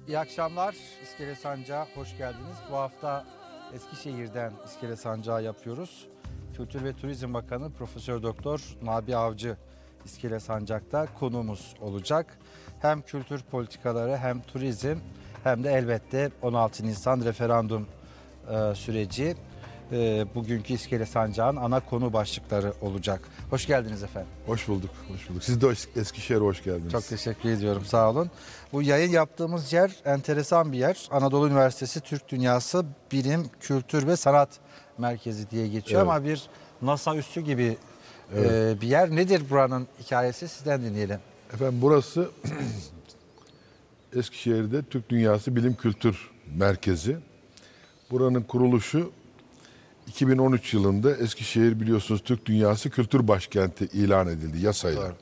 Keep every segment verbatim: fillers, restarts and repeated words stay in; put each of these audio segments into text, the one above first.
İyi akşamlar. İskele Sancağı hoş geldiniz. Bu hafta Eskişehir'den İskele Sancağı yapıyoruz. Kültür ve Turizm Bakanı Profesör Doktor Nabi Avcı İskele Sancak'ta konuğumuz olacak. Hem kültür politikaları hem turizm hem de elbette on altı Nisan referandum e, süreci e, bugünkü İskele Sancağı'nın ana konu başlıkları olacak. Hoş geldiniz efendim. Hoş bulduk, hoş bulduk. Siz de Eskişehir'e hoş geldiniz. Çok teşekkür ediyorum, sağ olun. Bu yayın yaptığımız yer enteresan bir yer. Anadolu Üniversitesi Türk Dünyası Bilim, Kültür ve Sanat Merkezi diye geçiyor, evet. Ama bir NASA üssü gibi evet. e, bir yer. Nedir buranın hikayesi? Sizden dinleyelim. Efendim burası Eskişehir'de Türk Dünyası Bilim Kültür Merkezi. Buranın kuruluşu iki bin on üç yılında Eskişehir biliyorsunuz Türk Dünyası Kültür Başkenti ilan edildi yasayla. Evet.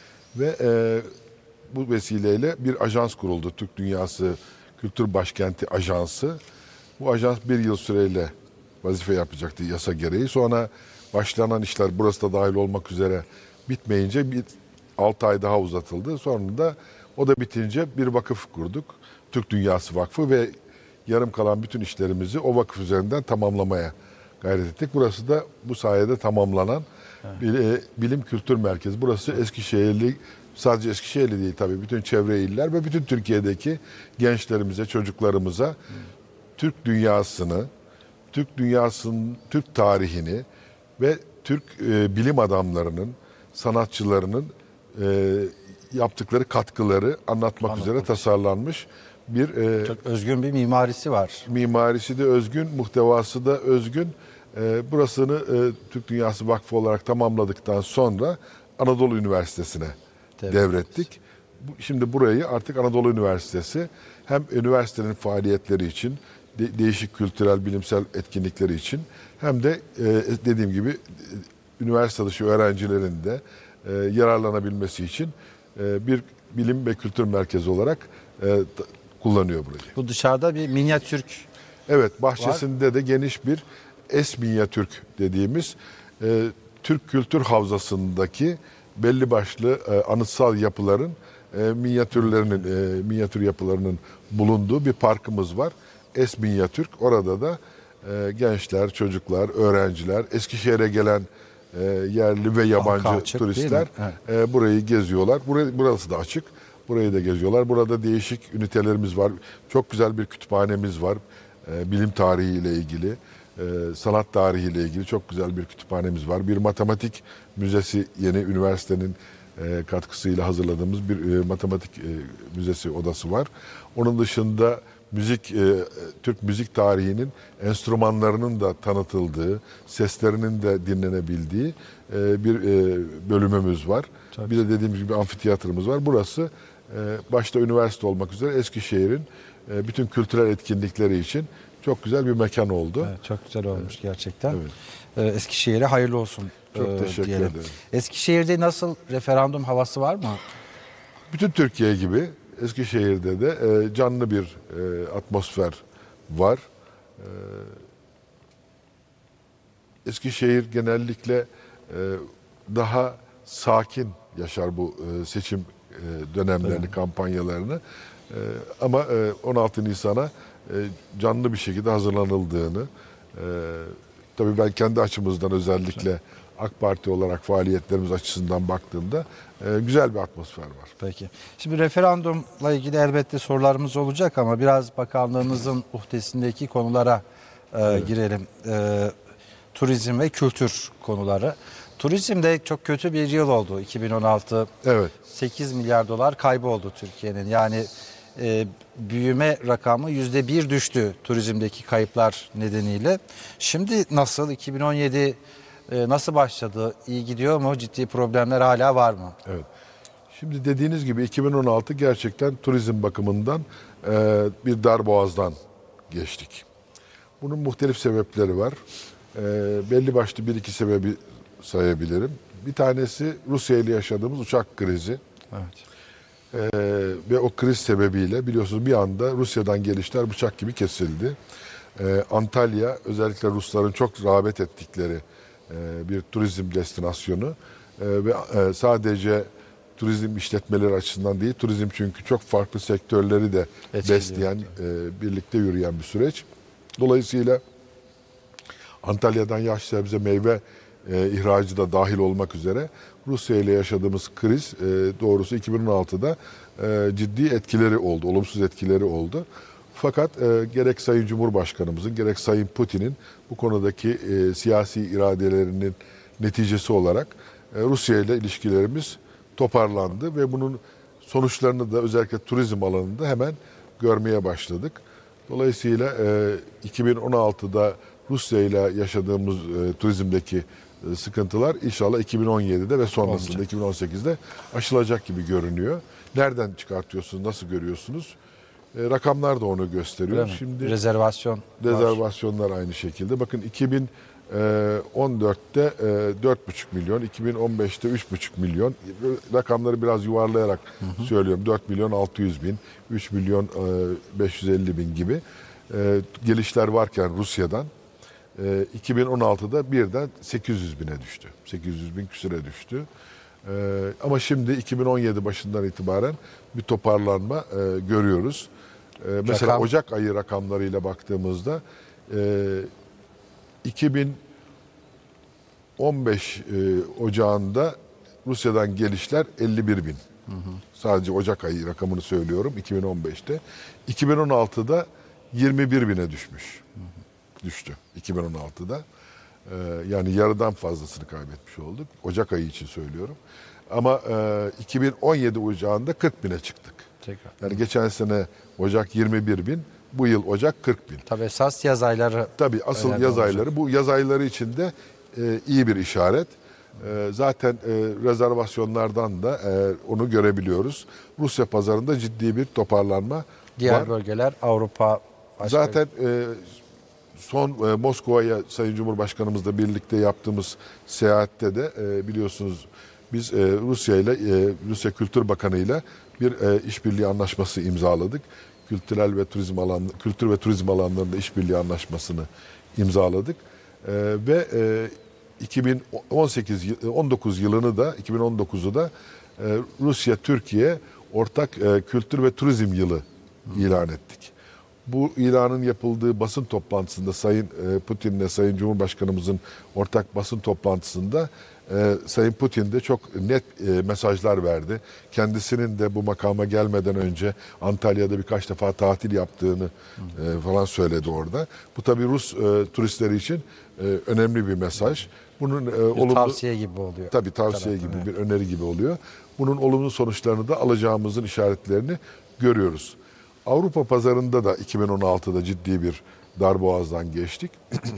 Ve e, bu vesileyle bir ajans kuruldu. Türk Dünyası Kültür Başkenti Ajansı. Bu ajans bir yıl süreyle vazife yapacaktı yasa gereği. Sonra başlanan işler burası da dahil olmak üzere bitmeyince bir altı ay daha uzatıldı. Sonra da o da bitince bir vakıf kurduk. Türk Dünyası Vakfı ve yarım kalan bütün işlerimizi o vakıf üzerinden tamamlamaya gayret ettik. Burası da bu sayede tamamlanan evet. Bilim Kültür Merkezi. Burası Eskişehirli, sadece Eskişehirli değil tabii, bütün çevre iller ve bütün Türkiye'deki gençlerimize, çocuklarımıza hmm. Türk dünyasını, Türk dünyasının, Türk tarihini ve Türk e, bilim adamlarının, sanatçılarının e, yaptıkları katkıları anlatmak Anladım. üzere tasarlanmış bir... E, Çok özgün bir mimarisi var. Mimarisi de özgün, muhtevası da özgün. E, burasını e, Türk Dünyası Vakfı olarak tamamladıktan sonra Anadolu Üniversitesi'ne evet. devrettik. Şimdi burayı artık Anadolu Üniversitesi hem üniversitenin faaliyetleri için, de, değişik kültürel, bilimsel etkinlikleri için hem de e, dediğim gibi e, üniversite dışı öğrencilerin de e, yararlanabilmesi için e, bir bilim ve kültür merkezi olarak e, kullanıyor burayı. Bu dışarıda bir minyatürk. Evet, bahçesinde var. de geniş bir Es Minyatürk dediğimiz e, Türk Kültür Havzası'ndaki belli başlı e, anıtsal yapıların e, minyatürlerinin e, minyatür yapılarının bulunduğu bir parkımız var. Es Minyatürk. Orada da e, gençler, çocuklar, öğrenciler, Eskişehir'e gelen e, yerli ve yabancı açık, turistler e, burayı geziyorlar. Burası, burası da açık. Burayı da geziyorlar. Burada değişik ünitelerimiz var. Çok güzel bir kütüphanemiz var. E, bilim tarihiyle ilgili, e, sanat tarihiyle ilgili çok güzel bir kütüphanemiz var. Bir matematik müzesi, yeni üniversitenin e, katkısıyla hazırladığımız bir e, matematik e, müzesi odası var. Onun dışında müzik, e, Türk müzik tarihinin enstrümanlarının da tanıtıldığı, seslerinin de dinlenebildiği e, bir e, bölümümüz var. Tabii. Bir de dediğimiz gibi amfiteyatrımız var. Burası başta üniversite olmak üzere Eskişehir'in bütün kültürel etkinlikleri için çok güzel bir mekan oldu. Evet, çok güzel olmuş gerçekten. Evet. Eskişehir'e hayırlı olsun. Çok teşekkür diyelim. ederim. Eskişehir'de nasıl, referandum havası var mı? Bütün Türkiye gibi Eskişehir'de de canlı bir atmosfer var. Eskişehir genellikle daha sakin yaşar bu seçim dönemlerini, evet. kampanyalarını. Ama on altı Nisan'a canlı bir şekilde hazırlanıldığını, tabii ben kendi açımızdan özellikle AK Parti olarak faaliyetlerimiz açısından baktığımda güzel bir atmosfer var. Peki. Şimdi referandumla ilgili elbette sorularımız olacak ama biraz bakanlığınızın uhdesindeki konulara evet. girelim. Turizm ve kültür konuları. Turizmde çok kötü bir yıl oldu iki bin on altı. Evet. sekiz milyar dolar kaybı oldu Türkiye'nin. Yani e, büyüme rakamı yüzde bir düştü turizmdeki kayıplar nedeniyle. Şimdi nasıl? iki bin on yedi e, nasıl başladı? İyi gidiyor mu? Ciddi problemler hala var mı? Evet. Şimdi dediğiniz gibi iki bin on altı gerçekten turizm bakımından e, bir darboğazdan geçtik. Bunun muhtelif sebepleri var. E, belli başlı bir iki sebebi sayabilirim. Bir tanesi Rusya ile yaşadığımız uçak krizi. Evet. Ee, ve o kriz sebebiyle biliyorsunuz bir anda Rusya'dan gelişler bıçak gibi kesildi. Ee, Antalya özellikle Rusların çok rağbet ettikleri e, bir turizm destinasyonu e, ve e, sadece turizm işletmeleri açısından değil. Turizm çünkü çok farklı sektörleri de Etkiliyor. besleyen, e, birlikte yürüyen bir süreç. Dolayısıyla Antalya'dan yaş sebze meyve e, ihracı da dahil olmak üzere Rusya ile yaşadığımız kriz e, doğrusu iki bin on altıda e, ciddi etkileri oldu, olumsuz etkileri oldu. Fakat e, gerek Sayın Cumhurbaşkanımızın gerek Sayın Putin'in bu konudaki e, siyasi iradelerinin neticesi olarak e, Rusya ile ilişkilerimiz toparlandı ve bunun sonuçlarını da özellikle turizm alanında hemen görmeye başladık. Dolayısıyla e, iki bin on altıda Rusya ile yaşadığımız e, turizmdeki e, sıkıntılar inşallah iki bin on yedide ve sonrasında Olacak. iki bin on sekizde aşılacak gibi görünüyor. Nereden çıkartıyorsunuz, nasıl görüyorsunuz? E, rakamlar da onu gösteriyor. Öyle mi? Şimdi Rezervasyon var. rezervasyonlar aynı şekilde. Bakın iki bin on dörtte e, dört buçuk milyon, iki bin on beşte üç buçuk milyon. Rakamları biraz yuvarlayarak hı hı. söylüyorum. dört milyon altı yüz bin, üç milyon e, beş yüz elli bin gibi e, gelişler varken Rusya'dan e, iki bin on altıda birden sekiz yüz bine düştü. sekiz yüz bin küsüre düştü. E, ama şimdi iki bin on yedi başından itibaren bir toparlanma e, görüyoruz. E, mesela Rakam. Ocak ayı rakamlarıyla baktığımızda e, iki bin on beş e, Ocağı'nda Rusya'dan gelişler elli bir bin. Hı hı. Sadece Ocak ayı rakamını söylüyorum iki bin on beşte. iki bin on altıda yirmi bir bine düşmüş. Hı hı. Düştü iki bin on altıda. Ee, yani yarıdan fazlasını kaybetmiş olduk. Ocak ayı için söylüyorum. Ama e, iki bin on yedi Ocağı'nda kırk bine çıktık. Tekrar. Yani geçen sene Ocak yirmi bir bin. Bu yıl Ocak kırk bin. Tabii esas yaz ayları. Tabii asıl önemli yaz olacak. ayları. Bu yaz ayları için de e, iyi bir işaret. E, zaten e, rezervasyonlardan da e, onu görebiliyoruz. Rusya pazarında ciddi bir toparlanma Diğer var. bölgeler Avrupa. Başka... Zaten e, son e, Moskova'ya Sayın Cumhurbaşkanımızla birlikte yaptığımız seyahatte de e, biliyorsunuz biz e, Rusya ile e, Rusya Kültür Bakanı ile bir e, işbirliği anlaşması imzaladık. Kültürel ve turizm alan kültür ve turizm alanlarında işbirliği anlaşmasını imzaladık. E, ve e, iki bin on sekiz on dokuz yılını da iki bin on dokuzu da e, Rusya Türkiye ortak e, kültür ve turizm yılı ilan ettik. Bu ilanın yapıldığı basın toplantısında Sayın Putin'le Sayın Cumhurbaşkanımızın ortak basın toplantısında e, Sayın Putin de çok net e, mesajlar verdi. Kendisinin de bu makama gelmeden önce Antalya'da birkaç defa tatil yaptığını e, falan söyledi orada. Bu tabii Rus e, turistleri için e, önemli bir mesaj. Bunun e, bir olumlu tavsiye gibi oluyor. Tabii tavsiye Taraftan, gibi evet. bir öneri gibi oluyor. Bunun olumlu sonuçlarını da alacağımızın işaretlerini görüyoruz. Avrupa pazarında da iki bin on altıda ciddi bir darboğazdan geçtik.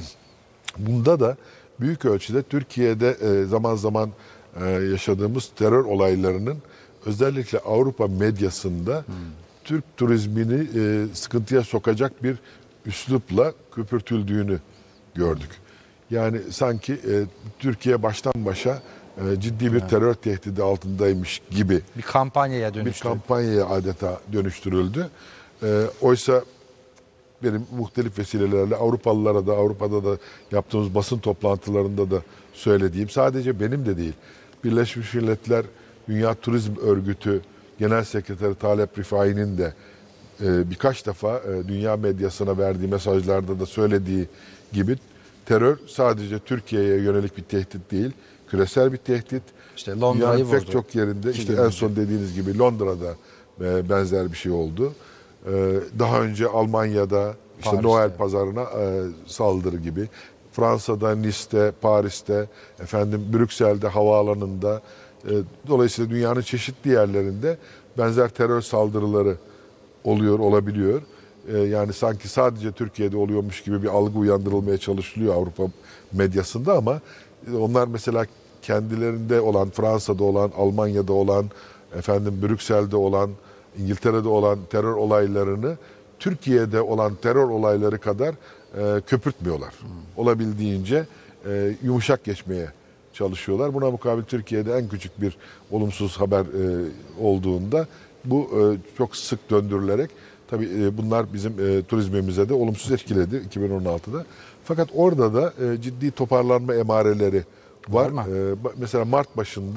Bunda da büyük ölçüde Türkiye'de zaman zaman yaşadığımız terör olaylarının özellikle Avrupa medyasında hmm. Türk turizmini sıkıntıya sokacak bir üslupla köpürtüldüğünü gördük. Yani sanki Türkiye baştan başa ciddi bir terör tehdidi altındaymış gibi bir kampanyaya dönüştü. Bir kampanyaya adeta dönüştürüldü. E, oysa benim muhtelif vesilelerle Avrupalılara da Avrupa'da da yaptığımız basın toplantılarında da söylediğim sadece benim de değil. Birleşmiş Milletler Dünya Turizm Örgütü Genel Sekreteri Talep Rifai'nin de e, birkaç defa e, dünya medyasına verdiği mesajlarda da söylediği gibi terör sadece Türkiye'ye yönelik bir tehdit değil, küresel bir tehdit. İşte Londra'yı Dünyanın pek çok yerinde, işte en son dediğiniz gibi Londra'da e, benzer bir şey oldu. E, daha önce Almanya'da işte Paris'te. Noel pazarına e, saldırı gibi. Fransa'da, Nice'te, Paris'te, efendim Brüksel'de havaalanında, e, dolayısıyla dünyanın çeşitli yerlerinde benzer terör saldırıları oluyor, olabiliyor. E, yani sanki sadece Türkiye'de oluyormuş gibi bir algı uyandırılmaya çalışılıyor Avrupa medyasında ama onlar mesela kendilerinde olan, Fransa'da olan, Almanya'da olan, efendim Brüksel'de olan, İngiltere'de olan terör olaylarını Türkiye'de olan terör olayları kadar e, köpürtmüyorlar. Hmm. Olabildiğince e, yumuşak geçmeye çalışıyorlar. Buna mukabil Türkiye'de en küçük bir olumsuz haber e, olduğunda bu e, çok sık döndürülerek tabii e, bunlar bizim e, turizmimize de olumsuz etkiledi iki bin on altıda. Fakat orada da e, ciddi toparlanma emareleri var. Var mı? E, mesela Mart başında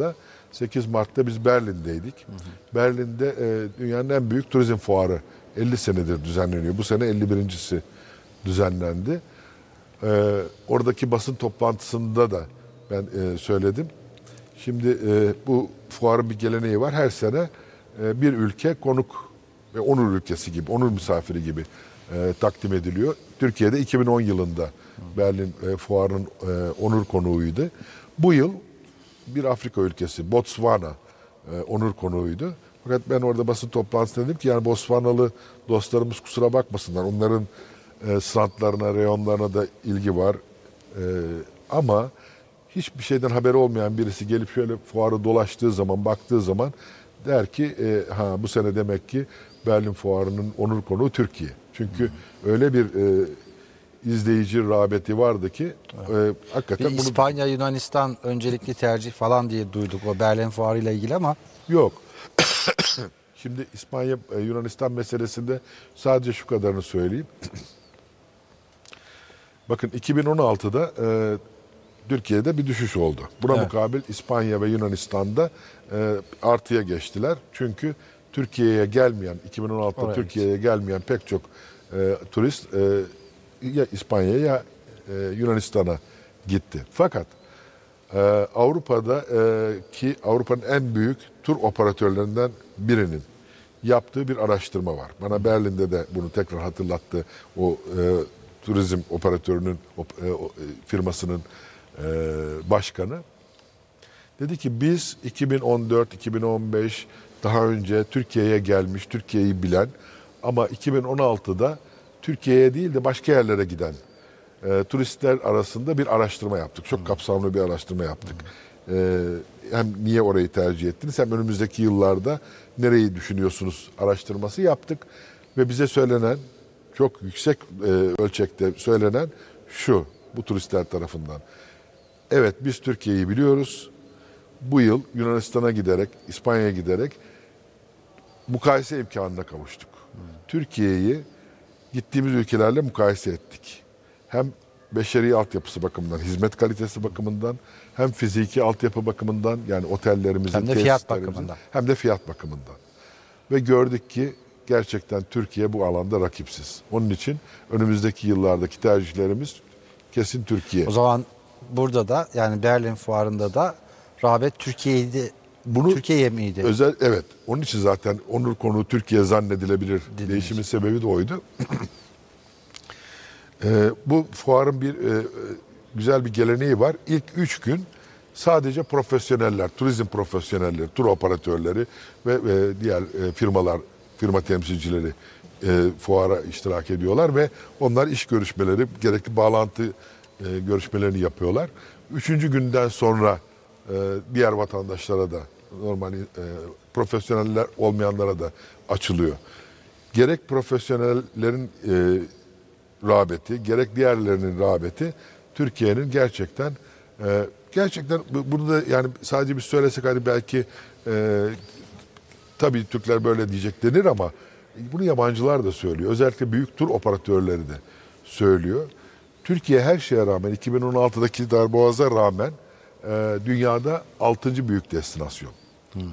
sekiz Mart'ta biz Berlin'deydik. Hı hı. Berlin'de e, dünyanın en büyük turizm fuarı elli senedir düzenleniyor. Bu sene elli birincisi düzenlendi. E, oradaki basın toplantısında da ben e, söyledim. Şimdi e, bu fuarın bir geleneği var. Her sene e, bir ülke konuk ve onur ülkesi gibi, onur misafiri gibi e, takdim ediliyor. Türkiye'de iki bin on yılında Berlin e, fuarının e, onur konuğuydu. Bu yıl bir Afrika ülkesi, Botswana e, onur konuğuydu. Fakat ben orada basın toplantısında dedim ki yani Botswanalı dostlarımız kusura bakmasınlar. Onların e, standlarına, reyonlarına da ilgi var. E, ama hiçbir şeyden haberi olmayan birisi gelip şöyle fuarı dolaştığı zaman, baktığı zaman der ki e, ha bu sene demek ki Berlin Fuarı'nın onur konuğu Türkiye. Çünkü hmm. öyle bir e, izleyici rağbeti vardı ki evet. e, hakikaten bir bunu... İspanya, Yunanistan öncelikli tercih falan diye duyduk o Berlin Fuarı ile ilgili ama yok. Şimdi İspanya, Yunanistan meselesinde sadece şu kadarını söyleyeyim. Bakın iki bin on altıda e, Türkiye'de bir düşüş oldu. Buna evet. mukabil İspanya ve Yunanistan'da e, artıya geçtiler. Çünkü Türkiye'ye gelmeyen, iki bin on altıda Oraya Türkiye'ye gelmeyen pek çok e, turist e, ya İspanya'ya ya e, Yunanistan'a gitti. Fakat e, Avrupa'da e, ki Avrupa'nın en büyük tur operatörlerinden birinin yaptığı bir araştırma var. Bana Berlin'de de bunu tekrar hatırlattı. O e, turizm operatörünün o, e, o, firmasının e, başkanı. Dedi ki biz iki bin on dört iki bin on beş daha önce Türkiye'ye gelmiş, Türkiye'yi bilen ama iki bin on altıda Türkiye'ye değil de başka yerlere giden e, turistler arasında bir araştırma yaptık. Çok kapsamlı bir araştırma yaptık. E, hem niye orayı tercih ettiniz hem önümüzdeki yıllarda nereyi düşünüyorsunuz araştırması yaptık. Ve bize söylenen, çok yüksek e, ölçekte söylenen şu, bu turistler tarafından. Evet biz Türkiye'yi biliyoruz. Bu yıl Yunanistan'a giderek, İspanya'ya giderek mukayese imkanına kavuştuk. Hmm. Türkiye'yi gittiğimiz ülkelerle mukayese ettik. Hem beşeri altyapısı bakımından, hizmet kalitesi bakımından, hem fiziki altyapı bakımından yani otellerimizin, hem de fiyat bakımından. Hem de fiyat bakımından. Ve gördük ki gerçekten Türkiye bu alanda rakipsiz. Onun için önümüzdeki yıllardaki tercihlerimiz kesin Türkiye. O zaman burada da yani Berlin Fuarı'nda da rağbet Türkiye'ydi. Bunu Türkiye'ye miydi? Özel, evet. Onun için zaten onur konuğu Türkiye zannedilebilir. Dinlemiş. Değişimin sebebi de oydu. e, bu fuarın bir e, güzel bir geleneği var. İlk üç gün sadece profesyoneller, turizm profesyonelleri, tur operatörleri ve e, diğer e, firmalar, firma temsilcileri e, fuara iştirak ediyorlar ve onlar iş görüşmeleri, gerekli bağlantı e, görüşmelerini yapıyorlar. Üçüncü günden sonra e, diğer vatandaşlara da, normal e, profesyoneller olmayanlara da açılıyor. Gerek profesyonellerin e, rağbeti, gerek diğerlerinin rağbeti Türkiye'nin gerçekten e, gerçekten bunu da yani sadece bir söylesek hani belki e, tabii Türkler böyle diyecek denir ama bunu yabancılar da söylüyor. Özellikle büyük tur operatörleri de söylüyor. Türkiye her şeye rağmen iki bin on altıdaki darboğaza rağmen e, dünyada altıncı büyük destinasyon. Hmm.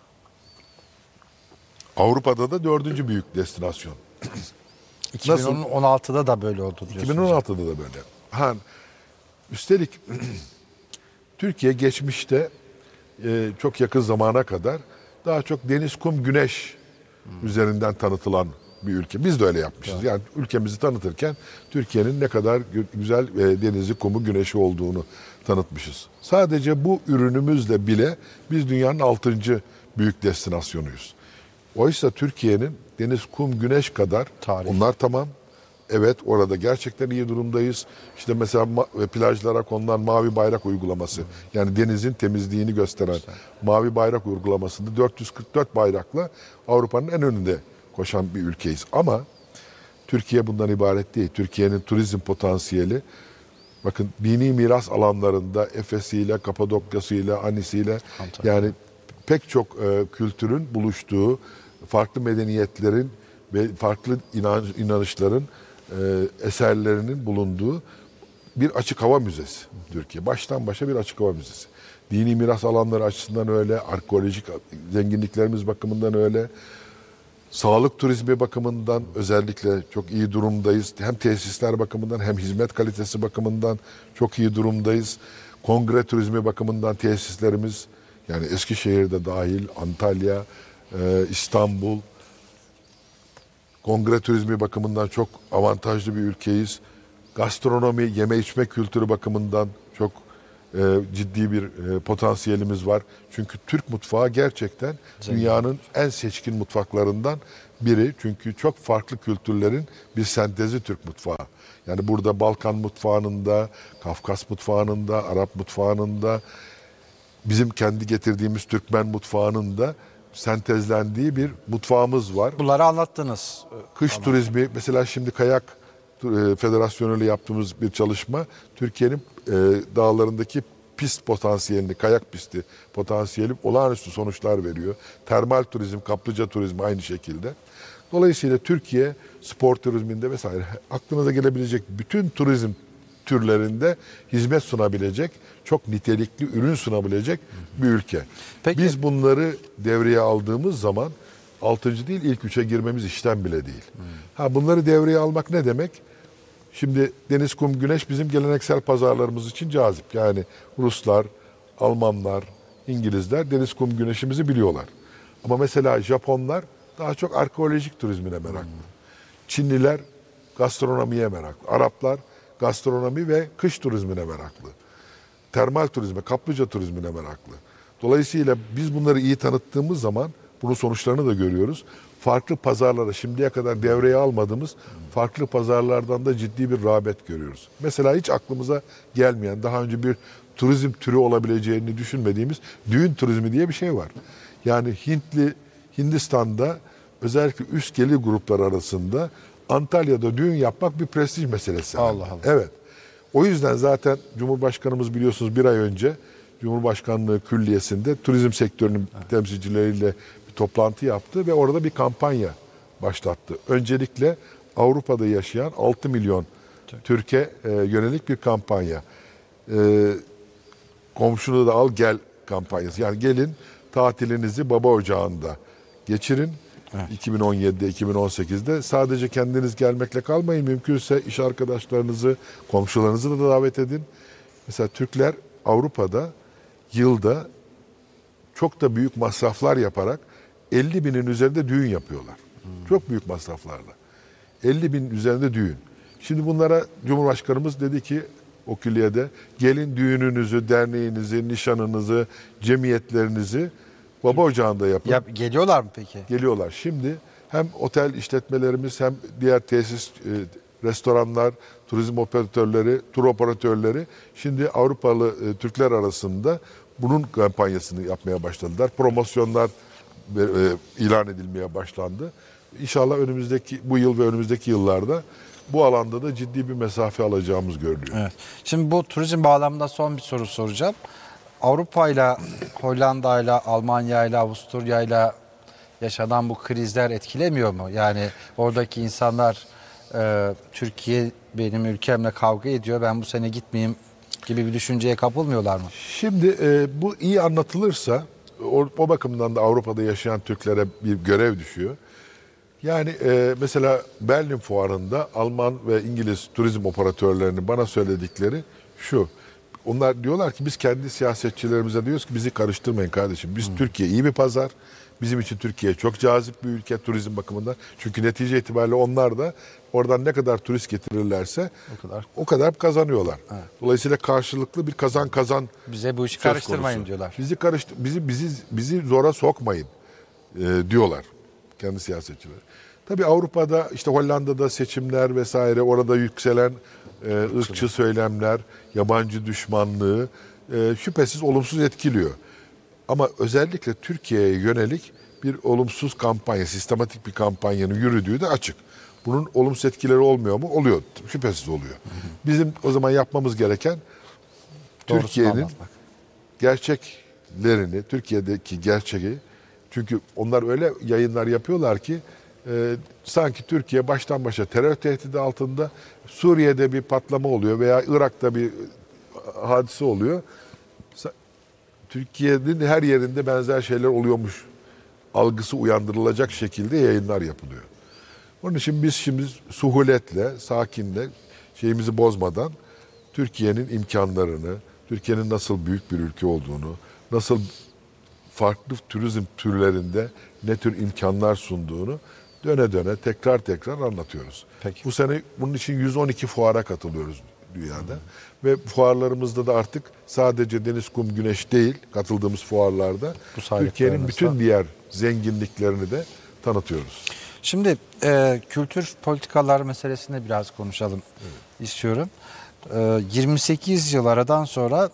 Avrupa'da da dördüncü büyük destinasyon. iki bin on altıda da böyle oldu diyorsunuz. iki bin on altıda da böyle. Ha, üstelik Türkiye geçmişte e, çok yakın zamana kadar daha çok deniz, kum, güneş hmm. üzerinden tanıtılan bir ülke. Biz de öyle yapmışız. Evet. Yani ülkemizi tanıtırken Türkiye'nin ne kadar güzel e, denizi, kumu, güneşi olduğunu tanıtmışız. Sadece bu ürünümüzle bile biz dünyanın altıncı büyük destinasyonuyuz. Oysa Türkiye'nin deniz, kum, güneş kadar tarih. Onlar tamam. Evet orada gerçekten iyi durumdayız. İşte mesela plajlara konulan mavi bayrak uygulaması. Yani denizin temizliğini gösteren işte. mavi bayrak uygulamasında dört yüz kırk dört bayrakla Avrupa'nın en önünde koşan bir ülkeyiz. Ama Türkiye bundan ibaret değil. Türkiye'nin turizm potansiyeli bakın dini miras alanlarında Efes'iyle, Kapadokya'sıyla, Anis'iyle yani pek çok e, kültürün buluştuğu, farklı medeniyetlerin ve farklı inanç, inanışların e, eserlerinin bulunduğu bir açık hava müzesi Türkiye. Baştan başa bir açık hava müzesi. Dini miras alanları açısından öyle, arkeolojik zenginliklerimiz bakımından öyle. Sağlık turizmi bakımından özellikle çok iyi durumdayız. Hem tesisler bakımından hem hizmet kalitesi bakımından çok iyi durumdayız. Kongre turizmi bakımından tesislerimiz, yani Eskişehir'de dahil, Antalya, İstanbul, kongre turizmi bakımından çok avantajlı bir ülkeyiz. Gastronomi, yeme içme kültürü bakımından çok e, ciddi bir e, potansiyelimiz var. Çünkü Türk mutfağı gerçekten dünyanın en seçkin mutfaklarından biri. Çünkü çok farklı kültürlerin bir sentezi Türk mutfağı. Yani burada Balkan mutfağının da, Kafkas mutfağının da, Arap mutfağının da, bizim kendi getirdiğimiz Türkmen mutfağının da sentezlendiği bir mutfağımız var. Bunları anlattınız. Kış Tamam. turizmi, mesela şimdi Kayak Federasyonu ile yaptığımız bir çalışma, Türkiye'nin e, dağlarındaki pist potansiyelini, kayak pisti potansiyeli olağanüstü sonuçlar veriyor. Termal turizm, kaplıca turizmi aynı şekilde. Dolayısıyla Türkiye spor turizminde vesaire aklınıza gelebilecek bütün turizm türlerinde hizmet sunabilecek, çok nitelikli ürün sunabilecek bir ülke. Peki. Biz bunları devreye aldığımız zaman altıncı değil ilk üçe girmemiz işten bile değil. Hmm. Ha, bunları devreye almak ne demek? Şimdi deniz, kum, güneş bizim geleneksel pazarlarımız için cazip. Yani Ruslar, Almanlar, İngilizler deniz, kum, güneşimizi biliyorlar. Ama mesela Japonlar daha çok arkeolojik turizmine meraklı. Hmm. Çinliler gastronomiye meraklı. Araplar gastronomi ve kış turizmine meraklı. Termal turizme, kaplıca turizmine meraklı. Dolayısıyla biz bunları iyi tanıttığımız zaman bunun sonuçlarını da görüyoruz. Farklı pazarlara, şimdiye kadar devreye almadığımız farklı pazarlardan da ciddi bir rağbet görüyoruz. Mesela hiç aklımıza gelmeyen, daha önce bir turizm türü olabileceğini düşünmediğimiz düğün turizmi diye bir şey var. Yani Hintli, Hindistan'da özellikle üst gelir grupları arasında Antalya'da düğün yapmak bir prestij meselesi. Allah Allah. Evet. O yüzden zaten Cumhurbaşkanımız biliyorsunuz bir ay önce Cumhurbaşkanlığı Külliyesi'nde turizm sektörünün temsilcileriyle bir toplantı yaptı ve orada bir kampanya başlattı. Öncelikle Avrupa'da yaşayan altı milyon Türkiye e, yönelik bir kampanya. E, komşunu da al gel kampanyası. Yani gelin tatilinizi baba ocağında geçirin. Evet. iki bin on yedide, iki bin on sekizde sadece kendiniz gelmekle kalmayın. Mümkünse iş arkadaşlarınızı, komşularınızı da davet edin. Mesela Türkler Avrupa'da yılda çok da büyük masraflar yaparak elli binin üzerinde düğün yapıyorlar. Hmm. Çok büyük masraflarla. elli bin üzerinde düğün. Şimdi bunlara Cumhurbaşkanımız dedi ki o külliyede gelin düğününüzü, derneğinizi, nişanınızı, cemiyetlerinizi baba ocağında yapın. Ya, geliyorlar mı peki? Geliyorlar. Şimdi hem otel işletmelerimiz hem diğer tesis, e, restoranlar, turizm operatörleri, tur operatörleri şimdi Avrupalı e, Türkler arasında bunun kampanyasını yapmaya başladılar. Promosyonlar e, ilan edilmeye başlandı. İnşallah önümüzdeki bu yıl ve önümüzdeki yıllarda bu alanda da ciddi bir mesafe alacağımız görülüyor. Evet. Şimdi bu turizm bağlamında son bir soru soracağım. Avrupa ile, Hollanda ile, Almanya ile, Avusturya ile yaşanan bu krizler etkilemiyor mu? Yani oradaki insanlar e, Türkiye benim ülkemle kavga ediyor, ben bu sene gitmeyeyim gibi bir düşünceye kapılmıyorlar mı? Şimdi e, bu iyi anlatılırsa o, o bakımdan da Avrupa'da yaşayan Türklere bir görev düşüyor. Yani e, mesela Berlin Fuarı'nda Alman ve İngiliz turizm operatörlerinin bana söyledikleri şu. Onlar diyorlar ki biz kendi siyasetçilerimize diyoruz ki bizi karıştırmayın kardeşim. Biz hmm. Türkiye iyi bir pazar. Bizim için Türkiye çok cazip bir ülke turizm bakımından. Çünkü netice itibariyle onlar da oradan ne kadar turist getirirlerse o kadar, o kadar kazanıyorlar. Evet. Dolayısıyla karşılıklı bir kazan kazan. Bize bu işi karıştırmayın konusu. Diyorlar. Bizi karıştır, bizi bizi bizi zora sokmayın e, diyorlar kendi siyasetçiler. Tabii Avrupa'da işte Hollanda'da seçimler vesaire orada yükselen e, ırkçı söylemler, yabancı düşmanlığı e, şüphesiz olumsuz etkiliyor. Ama özellikle Türkiye'ye yönelik bir olumsuz kampanya, sistematik bir kampanyanın yürüdüğü de açık. Bunun olumsuz etkileri olmuyor mu? Oluyor. Şüphesiz oluyor. Hı hı. Bizim o zaman yapmamız gereken Türkiye'nin gerçeklerini, Türkiye'deki gerçeği, çünkü onlar öyle yayınlar yapıyorlar ki e, sanki Türkiye baştan başa terör tehdidi altında, Suriye'de bir patlama oluyor veya Irak'ta bir hadise oluyor. Türkiye'nin her yerinde benzer şeyler oluyormuş algısı uyandırılacak şekilde yayınlar yapılıyor. Onun için biz şimdi suhuletle, sakinle, şeyimizi bozmadan Türkiye'nin imkanlarını, Türkiye'nin nasıl büyük bir ülke olduğunu, nasıl farklı turizm türlerinde ne tür imkanlar sunduğunu döne döne tekrar tekrar anlatıyoruz. Peki. Bu sene bunun için yüz on iki fuara katılıyoruz dünyada. Hı. Ve fuarlarımızda da artık sadece deniz, kum, güneş değil katıldığımız fuarlarda Türkiye'nin bütün diğer zenginliklerini de tanıtıyoruz. Şimdi e, kültür politikaları meselesinde biraz konuşalım evet. istiyorum. E, yirmi sekiz yıl aradan sonra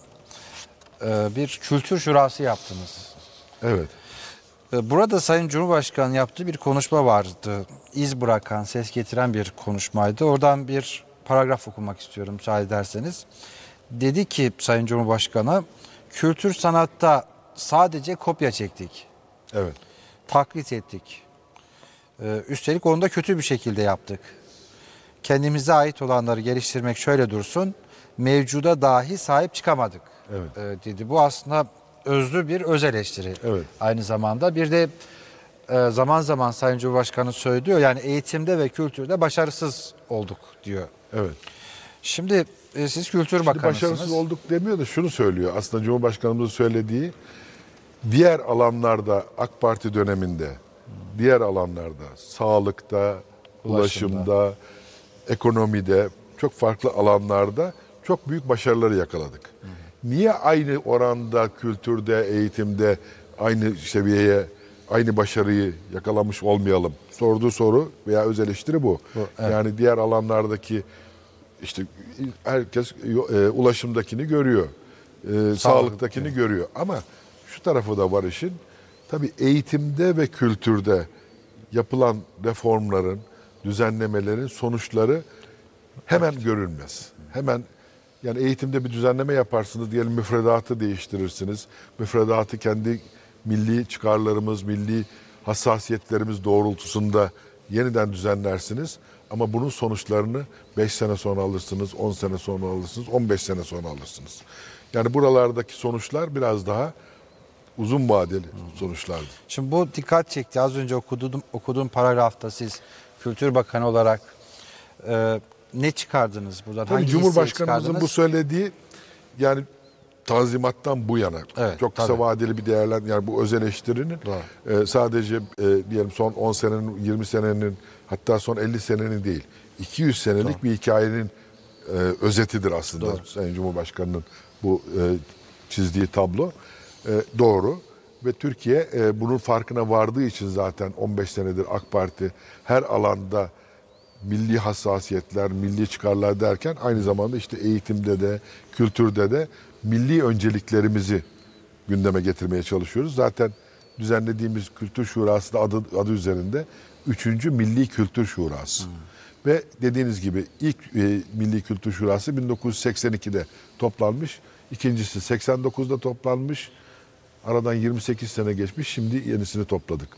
e, bir kültür şurası yaptınız. Evet. E, burada Sayın Cumhurbaşkanı yaptığı bir konuşma vardı. İz bırakan, ses getiren bir konuşmaydı. Oradan bir paragraf okumak istiyorum müsaade ederseniz. Dedi ki Sayın Cumhurbaşkanı, kültür sanatta sadece kopya çektik. Evet. Taklit ettik. Ee, üstelik onu da kötü bir şekilde yaptık. Kendimize ait olanları geliştirmek şöyle dursun, mevcuda dahi sahip çıkamadık evet. ee, dedi. Bu aslında özlü bir öz eleştiri evet. aynı zamanda. Bir de e, zaman zaman Sayın Cumhurbaşkanı söylüyor, yani eğitimde ve kültürde başarısız olduk diyor. Evet. Şimdi e, siz Kültür Şimdi Bakanısınız. Başarısız olduk demiyor da şunu söylüyor. Aslında Cumhurbaşkanımızın söylediği, diğer alanlarda AK Parti döneminde, diğer alanlarda, sağlıkta, ulaşımda, ulaşımda, ekonomide, çok farklı alanlarda çok büyük başarıları yakaladık. Hı hı. Niye aynı oranda kültürde, eğitimde aynı seviyeye, aynı başarıyı yakalamış olmayalım? Sorduğu soru veya öz eleştiri bu. bu evet. Yani diğer alanlardaki işte herkes e, ulaşımdakini görüyor, e, sağlıktakini yani. görüyor. Ama şu tarafı da var işin. Tabii eğitimde ve kültürde yapılan reformların, düzenlemelerin sonuçları hemen evet. görülmez. Hemen, yani eğitimde bir düzenleme yaparsınız, diyelim müfredatı değiştirirsiniz. Müfredatı kendi milli çıkarlarımız, milli hassasiyetlerimiz doğrultusunda yeniden düzenlersiniz. Ama bunun sonuçlarını beş sene sonra alırsınız, on sene sonra alırsınız, on beş sene sonra alırsınız. Yani buralardaki sonuçlar biraz daha uzun vadeli sonuçlardır. Şimdi bu dikkat çekti. Az önce okuduğum, okuduğum paragrafta siz Kültür Bakanı olarak e, ne çıkardınız buradan? Tabii hangi Cumhurbaşkanımızın bu söylediği, yani Tanzimat'tan bu yana evet, çok kısa tabii. vadeli bir değerlendirme, yani bu öz eleştirinin e, sadece e, diyelim son on senenin, yirmi senenin, hatta son elli senenin değil, iki yüz senelik Doğru. bir hikayenin e, özetidir aslında Doğru. Sayın Cumhurbaşkanı'nın bu e, çizdiği tablo. E, doğru ve Türkiye e, bunun farkına vardığı için zaten on beş senedir AK Parti her alanda milli hassasiyetler, milli çıkarlar derken aynı zamanda işte eğitimde de, kültürde de milli önceliklerimizi gündeme getirmeye çalışıyoruz. Zaten düzenlediğimiz Kültür Şurası da adı, adı üzerinde üçüncü Milli Kültür Şurası. Hmm. Ve dediğiniz gibi ilk e, Milli Kültür Şurası bin dokuz yüz seksen ikide toplanmış. İkincisi seksen dokuzda toplanmış. Aradan yirmi sekiz sene geçmiş. Şimdi yenisini topladık.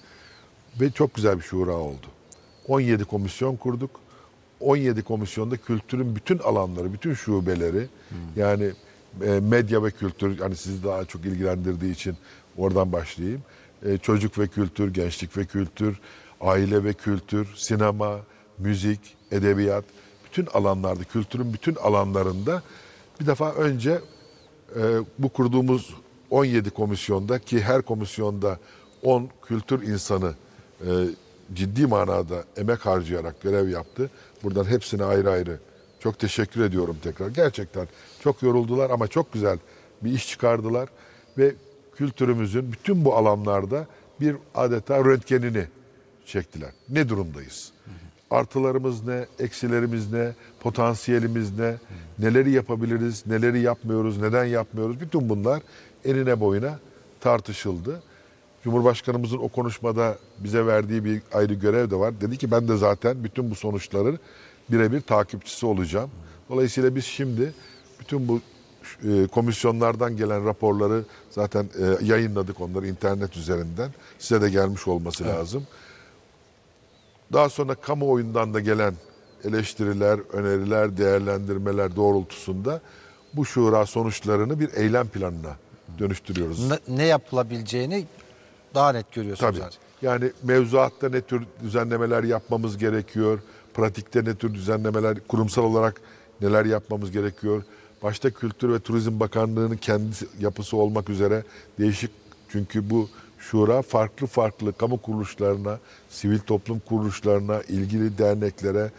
Ve çok güzel bir şura oldu. on yedi komisyon kurduk. on yedi komisyonda kültürün bütün alanları, bütün şubeleri hmm. yani e, medya ve kültür, yani sizi daha çok ilgilendirdiği için oradan başlayayım. E, çocuk ve kültür, gençlik ve kültür, aile ve kültür, sinema, müzik, edebiyat, bütün alanlarda, kültürün bütün alanlarında bir defa önce e, bu kurduğumuz on yedi komisyonda, ki her komisyonda on kültür insanı e, ciddi manada emek harcayarak görev yaptı. Buradan hepsine ayrı ayrı çok teşekkür ediyorum tekrar. Gerçekten çok yoruldular ama çok güzel bir iş çıkardılar ve kültürümüzün bütün bu alanlarda bir adeta röntgenini çektiler. Ne durumdayız? Artılarımız ne, eksilerimiz ne, potansiyelimiz ne, neleri yapabiliriz, neleri yapmıyoruz, neden yapmıyoruz? Bütün bunlar enine boyuna tartışıldı. Cumhurbaşkanımızın o konuşmada bize verdiği bir ayrı görev de var. Dedi ki ben de zaten bütün bu sonuçların birebir takipçisi olacağım. Dolayısıyla biz şimdi bütün bu e, komisyonlardan gelen raporları zaten e, yayınladık, onları internet üzerinden. Size de gelmiş olması evet. lazım. Daha sonra kamuoyundan da gelen eleştiriler, öneriler, değerlendirmeler doğrultusunda bu şura sonuçlarını bir eylem planına dönüştürüyoruz. Ne, ne yapılabileceğini daha net görüyorsunuz. Tabii. Artık. Yani mevzuatta ne tür düzenlemeler yapmamız gerekiyor, pratikte ne tür düzenlemeler, kurumsal olarak neler yapmamız gerekiyor. Başta Kültür ve Turizm Bakanlığı'nın kendi yapısı olmak üzere değişik, çünkü bu şura farklı farklı kamu kuruluşlarına, sivil toplum kuruluşlarına, ilgili derneklere,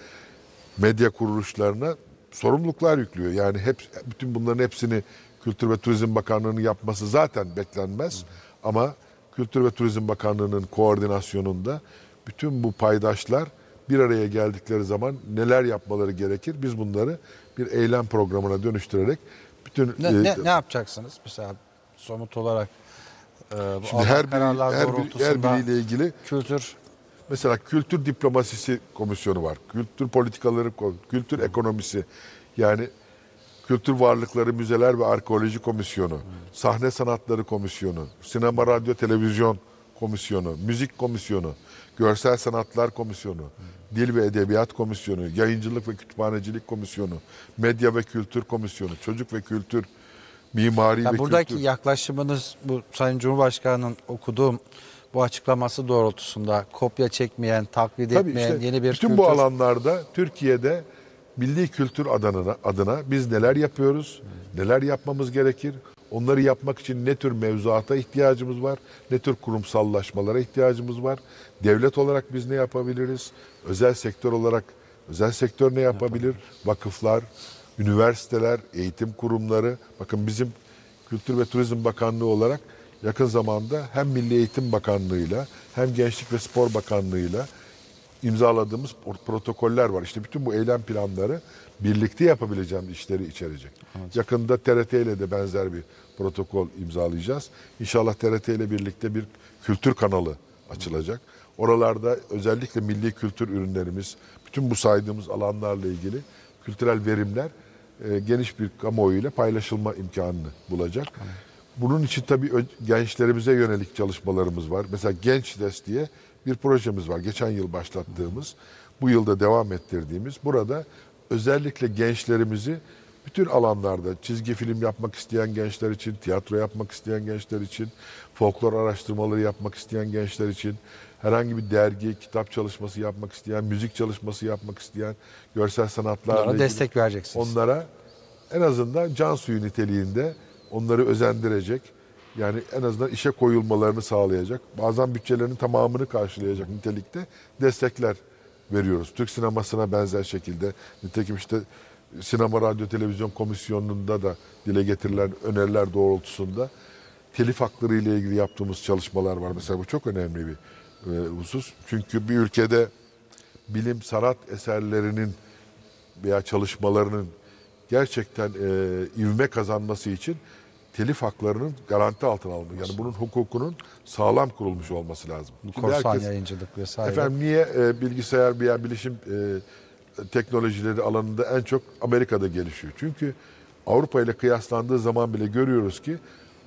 medya kuruluşlarına sorumluluklar yüklüyor. Yani hep bütün bunların hepsini Kültür ve Turizm Bakanlığı'nın yapması zaten beklenmez. Ama Kültür ve Turizm Bakanlığı'nın koordinasyonunda bütün bu paydaşlar bir araya geldikleri zaman neler yapmaları gerekir? Biz bunları bir eylem programına dönüştürerek bütün Ne, e, ne, ne yapacaksınız mesela somut olarak? E, bu şimdi her biri, kararlar her, biri, her doğrultusunda biriyle ilgili kültür mesela kültür diplomasisi komisyonu var. Kültür politikaları, kültür ekonomisi, yani kültür varlıkları, müzeler ve arkeoloji komisyonu, sahne sanatları komisyonu, sinema, radyo, televizyon komisyonu, müzik komisyonu, görsel sanatlar komisyonu, dil ve edebiyat komisyonu, yayıncılık ve kütüphanecilik komisyonu, medya ve kültür komisyonu, çocuk ve kültür, mimari yani ve buradaki kültür. yaklaşımınız bu Sayın Cumhurbaşkanı'nın okuduğum bu açıklaması doğrultusunda kopya çekmeyen, taklit Tabii etmeyen işte yeni bir bütün kültür. bu alanlarda Türkiye'de milli kültür adına, adına biz neler yapıyoruz, neler yapmamız gerekir, onları yapmak için ne tür mevzuata ihtiyacımız var, ne tür kurumsallaşmalara ihtiyacımız var, devlet olarak biz ne yapabiliriz, özel sektör olarak özel sektör ne yapabilir, vakıflar, üniversiteler, eğitim kurumları. Bakın bizim Kültür ve Turizm Bakanlığı olarak yakın zamanda hem Milli Eğitim Bakanlığı'yla hem Gençlik ve Spor Bakanlığı'yla imzaladığımız protokoller var. İşte bütün bu eylem planları birlikte yapabileceğimiz işleri içerecek. Evet. Yakında T R T ile de benzer bir protokol imzalayacağız. İnşallah T R T ile birlikte bir kültür kanalı açılacak. Oralarda özellikle milli kültür ürünlerimiz, bütün bu saydığımız alanlarla ilgili kültürel verimler e, geniş bir kamuoyuyla paylaşılma imkanını bulacak. Evet. Bunun için tabii gençlerimize yönelik çalışmalarımız var. Mesela Genç Des diye bir projemiz var. Geçen yıl başlattığımız, bu yılda devam ettirdiğimiz. Burada özellikle gençlerimizi bütün alanlarda, çizgi film yapmak isteyen gençler için, tiyatro yapmak isteyen gençler için, folklor araştırmaları yapmak isteyen gençler için, herhangi bir dergi, kitap çalışması yapmak isteyen, müzik çalışması yapmak isteyen, görsel sanatlarla onlara ilgili, destek vereceksiniz. Onlara en azından can suyu niteliğinde onları özendirecek, yani en azından işe koyulmalarını sağlayacak, bazen bütçelerinin tamamını karşılayacak nitelikte destekler veriyoruz. Türk sinemasına benzer şekilde, nitekim işte Sinema, Radyo, Televizyon Komisyonu'nda da dile getirilen öneriler doğrultusunda telif hakları ile ilgili yaptığımız çalışmalar var. Mesela bu çok önemli bir e, husus. Çünkü bir ülkede bilim, sanat eserlerinin veya çalışmalarının gerçekten e, ivme kazanması için telif haklarının garanti altına alınması. Yani bunun hukukunun sağlam kurulmuş olması lazım. Korsan herkes, yayıncılık vesaire. Efendim niye e, bilgisayar veya bilişim e, teknolojileri alanında en çok Amerika'da gelişiyor? Çünkü Avrupa ile kıyaslandığı zaman bile görüyoruz ki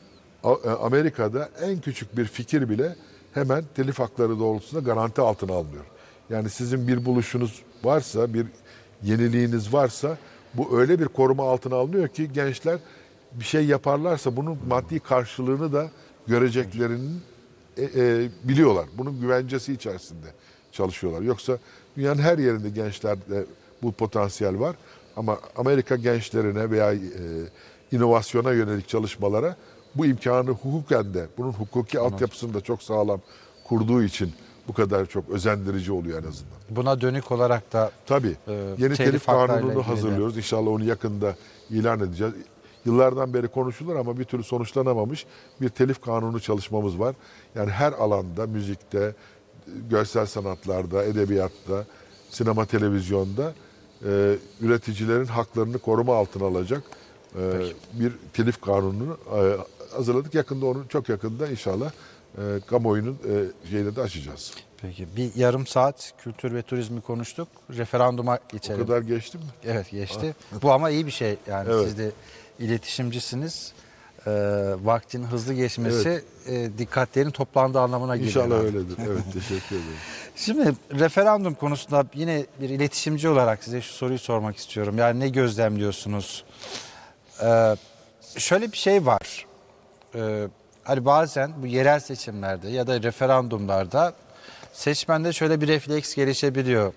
Amerika'da en küçük bir fikir bile hemen telif hakları doğrultusunda garanti altına alınıyor. Yani sizin bir buluşunuz varsa, bir yeniliğiniz varsa bu öyle bir koruma altına alınıyor ki gençler bir şey yaparlarsa bunun maddi karşılığını da göreceklerini e, e, biliyorlar. Bunun güvencesi içerisinde çalışıyorlar. Yoksa dünyanın her yerinde gençlerde bu potansiyel var. Ama Amerika gençlerine veya e, inovasyona yönelik çalışmalara bu imkanı hukuken de, bunun hukuki Anladım. altyapısını da çok sağlam kurduğu için bu kadar çok özendirici oluyor en azından. Buna dönük olarak da tabii e, yeni telif, telif kanununu hazırlıyoruz. İnşallah onu yakında ilan edeceğiz. Yıllardan beri konuşulur ama bir türlü sonuçlanamamış bir telif kanunu çalışmamız var. Yani her alanda, müzikte, görsel sanatlarda, edebiyatta, sinema, televizyonda e, üreticilerin haklarını koruma altına alacak e, bir telif kanununu e, hazırladık. Yakında onu çok yakında inşallah e, kamuoyunun e, şeyini de açacağız. Peki bir yarım saat kültür ve turizmi konuştuk. Referanduma geçelim. O kadar geçti mi? Evet geçti. Bu ama iyi bir şey. Yani evet. Siz de iletişimcisiniz. E, vaktin hızlı geçmesi evet. e, dikkatlerin toplandığı anlamına geliyor. İnşallah öyledir. Evet teşekkür ederim. Şimdi referandum konusunda yine bir iletişimci olarak size şu soruyu sormak istiyorum. Yani ne gözlemliyorsunuz? Ee, şöyle bir şey var. e, hani bazen bu yerel seçimlerde ya da referandumlarda seçmende şöyle bir refleks gelişebiliyor.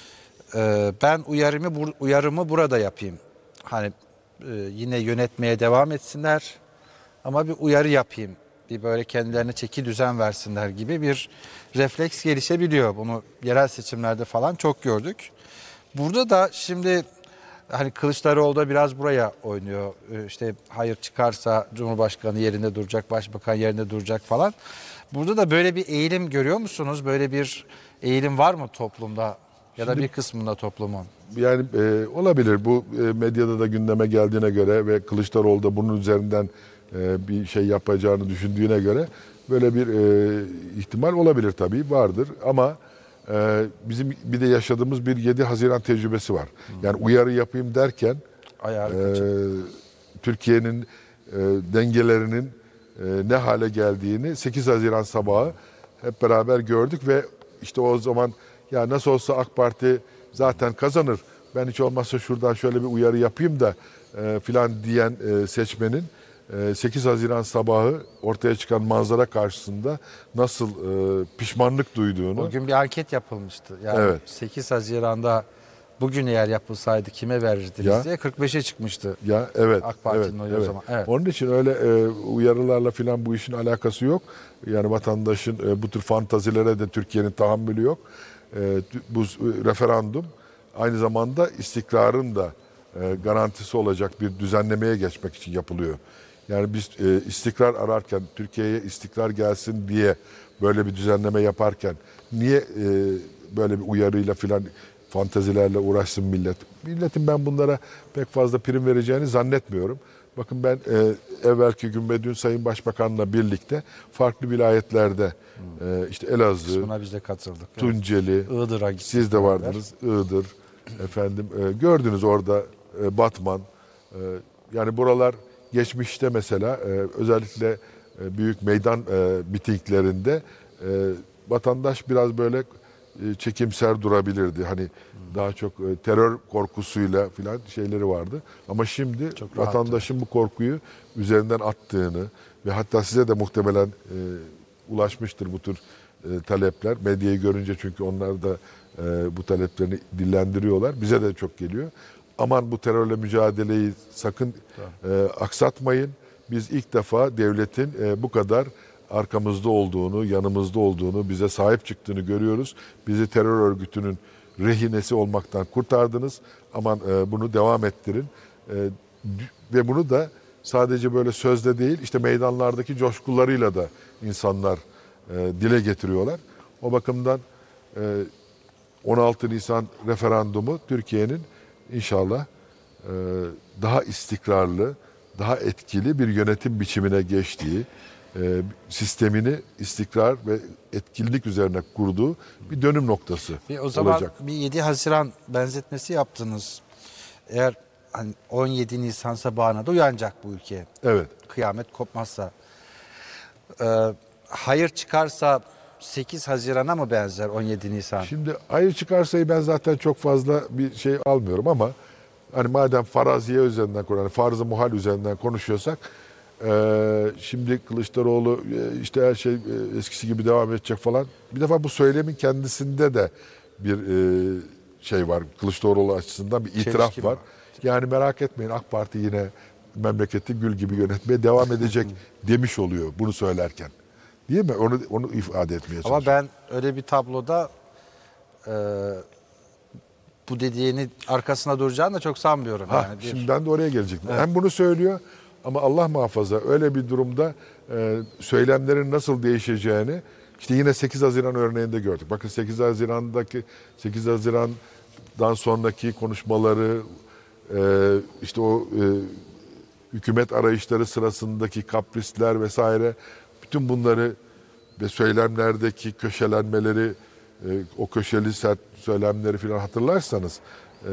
E, ben uyarımı bur- uyarımı burada yapayım. Hani e, yine yönetmeye devam etsinler ama bir uyarı yapayım. Bir böyle kendilerine çeki düzen versinler gibi bir refleks gelişebiliyor. Bunu yerel seçimlerde falan çok gördük. Burada da şimdi hani Kılıçdaroğlu da biraz buraya oynuyor. Ee, İşte hayır çıkarsa Cumhurbaşkanı yerinde duracak, Başbakan yerinde duracak falan. Burada da böyle bir eğilim görüyor musunuz? Böyle bir eğilim var mı toplumda ya da Şimdi- bir kısmında toplumun? Yani e, olabilir. Bu e, medyada da gündeme geldiğine göre ve Kılıçdaroğlu da bunun üzerinden e, bir şey yapacağını düşündüğüne göre böyle bir e, ihtimal olabilir tabii. Vardır ama e, bizim bir de yaşadığımız bir yedi Haziran tecrübesi var. Yani uyarı yapayım derken Ayarı e, kaçık. Türkiye'nin e, dengelerinin e, ne hale geldiğini sekiz Haziran sabahı hep beraber gördük ve işte o zaman ya nasıl olsa AK Parti zaten kazanır. Ben hiç olmazsa şuradan şöyle bir uyarı yapayım da e, filan diyen e, seçmenin e, sekiz Haziran sabahı ortaya çıkan manzara karşısında nasıl e, pişmanlık duyduğunu. O gün bir anket yapılmıştı. Yani Evet. sekiz Haziran'da bugün eğer yapılsaydı kime verirdiniz Ya. diye kırk beşe çıkmıştı. Ya evet. AK Parti'nin evet, oyu o evet. zaman. Evet. Onun için öyle e, uyarılarla filan bu işin alakası yok. Yani vatandaşın e, bu tür fantazilere de Türkiye'nin tahammülü yok. E, bu e, referandum aynı zamanda istikrarın da e, garantisi olacak bir düzenlemeye geçmek için yapılıyor. Yani biz e, istikrar ararken, Türkiye'ye istikrar gelsin diye böyle bir düzenleme yaparken niye e, böyle bir uyarıyla filan fantazilerle uğraşsın millet? Milletin ben bunlara pek fazla prim vereceğini zannetmiyorum. Bakın ben e, evvelki gün ve dün Sayın Başbakan'la birlikte farklı vilayetlerde e, işte Elazığ, Buna biz de katıldık. Evet. Tunceli, Iğdır'a gittik. siz de beraber. vardınız, Iğdır, efendim e, gördünüz orada e, Batman. E, yani buralar geçmişte mesela e, özellikle e, büyük meydan e, mitinglerinde e, vatandaş biraz böyle e, çekimser durabilirdi. Hani daha çok e, terör korkusuyla filan şeyleri vardı. Ama şimdi Çok rahattı. vatandaşın bu korkuyu üzerinden attığını ve hatta size de muhtemelen e, ulaşmıştır bu tür e, talepler. Medyayı görünce çünkü onlar da e, bu taleplerini dillendiriyorlar. Bize de çok geliyor. Aman bu terörle mücadeleyi sakın e, aksatmayın. Biz ilk defa devletin e, bu kadar arkamızda olduğunu, yanımızda olduğunu, bize sahip çıktığını görüyoruz. Bizi terör örgütünün rehinesi olmaktan kurtardınız. Aman e, bunu devam ettirin. E, ve bunu da sadece böyle sözde değil, işte meydanlardaki coşkularıyla da insanlar e, dile getiriyorlar. O bakımdan e, on altı Nisan referandumu Türkiye'nin inşallah e, daha istikrarlı, daha etkili bir yönetim biçimine geçtiği, e, sistemini istikrar ve etkinlik üzerine kurduğu bir dönüm noktası Bir o zaman olacak. bir yedi Haziran benzetmesi yaptınız. Eğer hani on yedi Nisan sabahına da uyanacak bu ülke. Evet. Kıyamet kopmazsa. Ee, hayır çıkarsa sekiz Haziran'a mı benzer on yedi Nisan? Şimdi hayır çıkarsayı ben zaten çok fazla bir şey almıyorum ama hani madem faraziye üzerinden yani farz-ı muhal üzerinden konuşuyorsak e, şimdi Kılıçdaroğlu e, işte her şey e, eskisi gibi devam edecek falan. Bir defa bu söylemin kendisinde de bir e, şey var. Kılıçdaroğlu açısından bir itiraf Çelişki var. var. Yani merak etmeyin AK Parti yine memleketi gül gibi yönetmeye devam edecek demiş oluyor bunu söylerken. Değil mi? Onu onu ifade etmeye çalışıyor. Ama ben öyle bir tabloda e, bu dediğini arkasına duracağını da çok sanmıyorum. Ha, yani bir, şimdi ben de oraya gelecektim. Evet. Hem bunu söylüyor ama Allah muhafaza öyle bir durumda e, söylemlerin nasıl değişeceğini işte yine sekiz Haziran örneğinde gördük. Bakın sekiz Haziran'daki sekiz Haziran'dan sonraki konuşmaları e, işte o e, hükümet arayışları sırasındaki kaprisler vesaire bütün bunları ve söylemlerdeki köşelenmeleri e, o köşeli sert söylemleri falan hatırlarsanız e,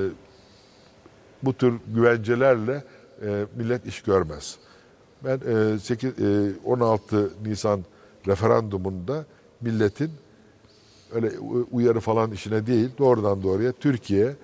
bu tür güvencelerle e, millet iş görmez. Ben e, sekiz, e, on altı Nisan referandumunda milletin öyle uyarı falan işine değil doğrudan doğruya Türkiye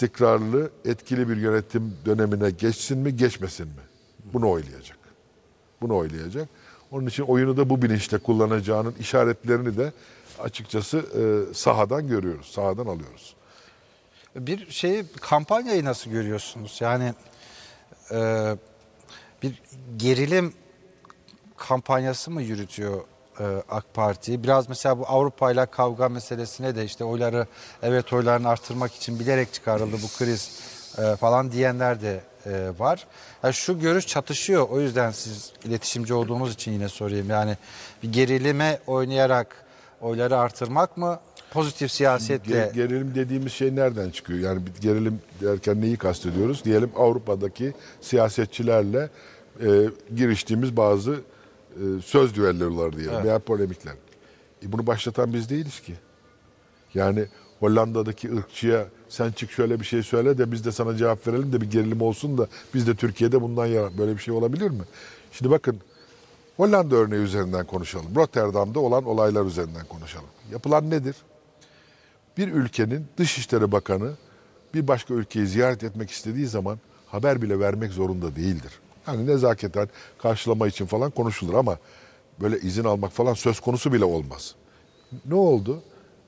istikrarlı, etkili bir yönetim dönemine geçsin mi, geçmesin mi? Bunu oylayacak. Bunu oylayacak. Onun için oyunu da bu bilinçle kullanacağının işaretlerini de açıkçası e, sahadan görüyoruz, sahadan alıyoruz. Bir şeyi, kampanyayı nasıl görüyorsunuz? Yani e, bir gerilim kampanyası mı yürütüyor e, AK Parti? Biraz mesela bu Avrupa ile kavga meselesine de işte oyları, evet oylarını artırmak için bilerek çıkarıldı bu kriz e, falan diyenler de e, var. Yani şu görüş çatışıyor. O yüzden siz iletişimci olduğunuz için yine sorayım. Yani bir gerilime oynayarak oyları artırmak mı? Pozitif siyasetle... Ger- gerilim dediğimiz şey nereden çıkıyor? Yani bir gerilim derken neyi kastediyoruz? Diyelim Avrupa'daki siyasetçilerle e, giriştiğimiz bazı e, söz düelloları diyelim, Evet. veya polemikler. E, bunu başlatan biz değiliz ki. Yani Hollanda'daki ırkçıya sen çık şöyle bir şey söyle de biz de sana cevap verelim de bir gerilim olsun da biz de Türkiye'de bundan yana, böyle bir şey olabilir mi? Şimdi bakın, Hollanda örneği üzerinden konuşalım. Rotterdam'da olan olaylar üzerinden konuşalım. Yapılan nedir? Bir ülkenin Dışişleri Bakanı bir başka ülkeyi ziyaret etmek istediği zaman haber bile vermek zorunda değildir. Yani nezaketen karşılama için falan konuşulur ama böyle izin almak falan söz konusu bile olmaz. Ne oldu?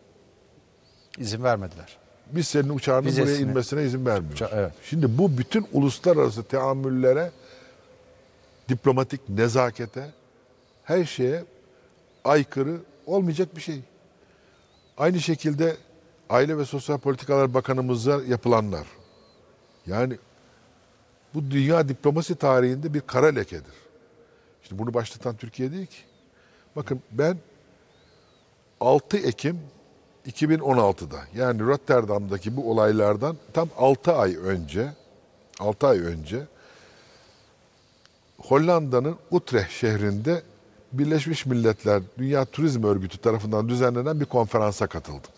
İzin vermediler. Biz senin uçağının Vizesini. buraya inmesine izin vermiyoruz. Uça- evet. Şimdi bu bütün uluslararası teamüllere, diplomatik nezakete, her şeye aykırı olmayacak bir şey. Aynı şekilde Aile ve Sosyal Politikalar Bakanımıza yapılanlar. Yani bu dünya diplomasi tarihinde bir kara lekedir. İşte bunu başlatan Türkiye değil ki. Bakın ben altı Ekim iki bin on altıda, yani Rotterdam'daki bu olaylardan tam altı ay önce altı ay önce Hollanda'nın Utrecht şehrinde Birleşmiş Milletler Dünya Turizm Örgütü tarafından düzenlenen bir konferansa katıldım.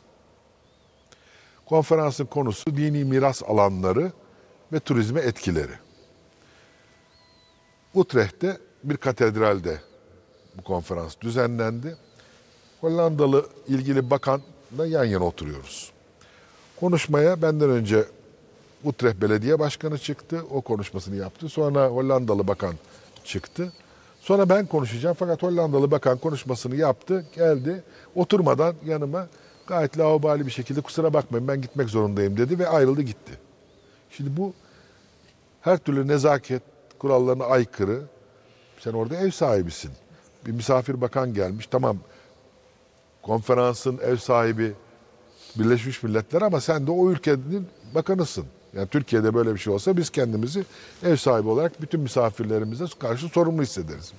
Konferansın konusu dini miras alanları ve turizme etkileri. Utrecht'te bir katedralde bu konferans düzenlendi. Hollandalı ilgili bakanla yan yana oturuyoruz. Konuşmaya benden önce Utrecht Belediye Başkanı çıktı. O konuşmasını yaptı. Sonra Hollandalı bakan çıktı. Sonra ben konuşacağım fakat Hollandalı bakan konuşmasını yaptı. Geldi. Oturmadan yanıma gayet laubali bir şekilde kusura bakmayın ben gitmek zorundayım dedi ve ayrıldı gitti. Şimdi bu her türlü nezaket kurallarına aykırı. Sen orada ev sahibisin. Bir misafir bakan gelmiş. Tamam, konferansın ev sahibi Birleşmiş Milletler ama sen de o ülkenin bakanısın. Yani Türkiye'de böyle bir şey olsa biz kendimizi ev sahibi olarak bütün misafirlerimize karşı sorumlu hissederiz.